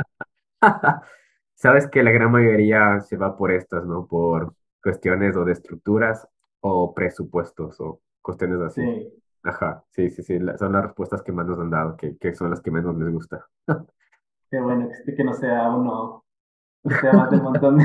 Sabes que la gran mayoría se va por estas, ¿no? Por cuestiones o de estructuras o presupuestos o cuestiones así. Sí. Ajá, sí, sí, sí, la- son las respuestas que más nos han dado, que, que son las que menos les gusta. Qué bueno que, este- que no sea uno, no sea más del montón.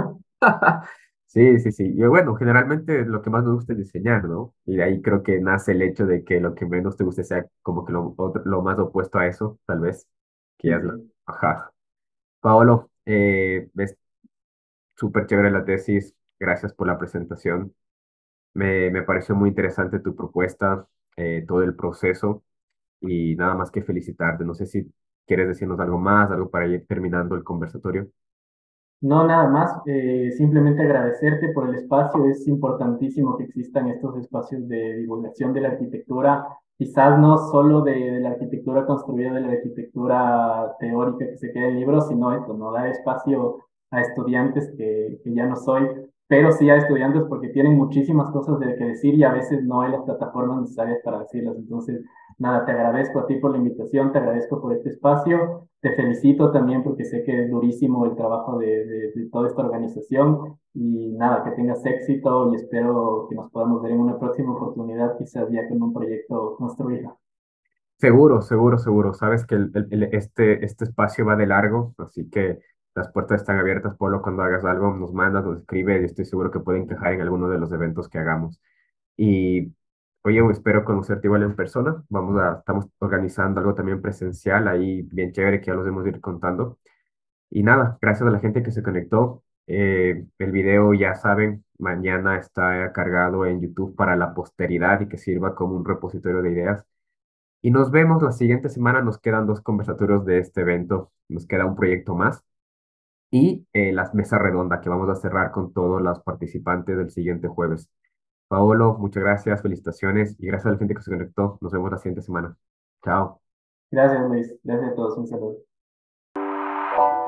Sí, sí, sí. Y bueno, generalmente lo que más nos gusta es diseñar, ¿no? Y de ahí creo que nace el hecho de que lo que menos te guste sea como que lo, otro- lo más opuesto a eso, tal vez, que ya es la... Sí. Ajá. Paolo, eh, es súper chévere la tesis. Gracias por la presentación. Me, me pareció muy interesante tu propuesta, eh, todo el proceso y nada más que felicitarte. No sé si quieres decirnos algo más, algo para ir terminando el conversatorio. No, nada más, eh, simplemente agradecerte por el espacio. Es importantísimo que existan estos espacios de divulgación de la arquitectura, quizás no solo de, de la arquitectura construida, de la arquitectura teórica que se queda en libros, sino esto, no dar espacio a estudiantes que, que ya no soy, pero sí a estudiantes porque tienen muchísimas cosas de que decir y a veces no hay las plataformas necesarias para decirlas. Entonces, nada, te agradezco a ti por la invitación, te agradezco por este espacio. Te felicito también porque sé que es durísimo el trabajo de, de, de toda esta organización y nada, que tengas éxito y espero que nos podamos ver en una próxima oportunidad, quizás ya con un proyecto construido. Seguro, seguro, seguro. Sabes que el- el- el- este, este espacio va de largo, así que las puertas están abiertas, Polo. Cuando hagas algo, nos mandas, nos escribes y estoy seguro que puede encajar en alguno de los eventos que hagamos. Y oye, espero conocerte igual en persona. Vamos a, estamos organizando algo también presencial ahí, bien chévere, que ya los hemos ir contando. Y nada, gracias a la gente que se conectó. Eh, el video, ya saben, mañana está cargado en YouTube para la posteridad y que sirva como un repositorio de ideas. Y nos vemos la siguiente semana. Nos quedan dos conversatorios de este evento. Nos queda un proyecto más y eh, las mesas redondas que vamos a cerrar con todos los participantes del siguiente jueves. Paolo, muchas gracias, felicitaciones y gracias a la gente que se conectó. Nos vemos la siguiente semana. Chao. Gracias, Luis. Gracias a todos. Un saludo.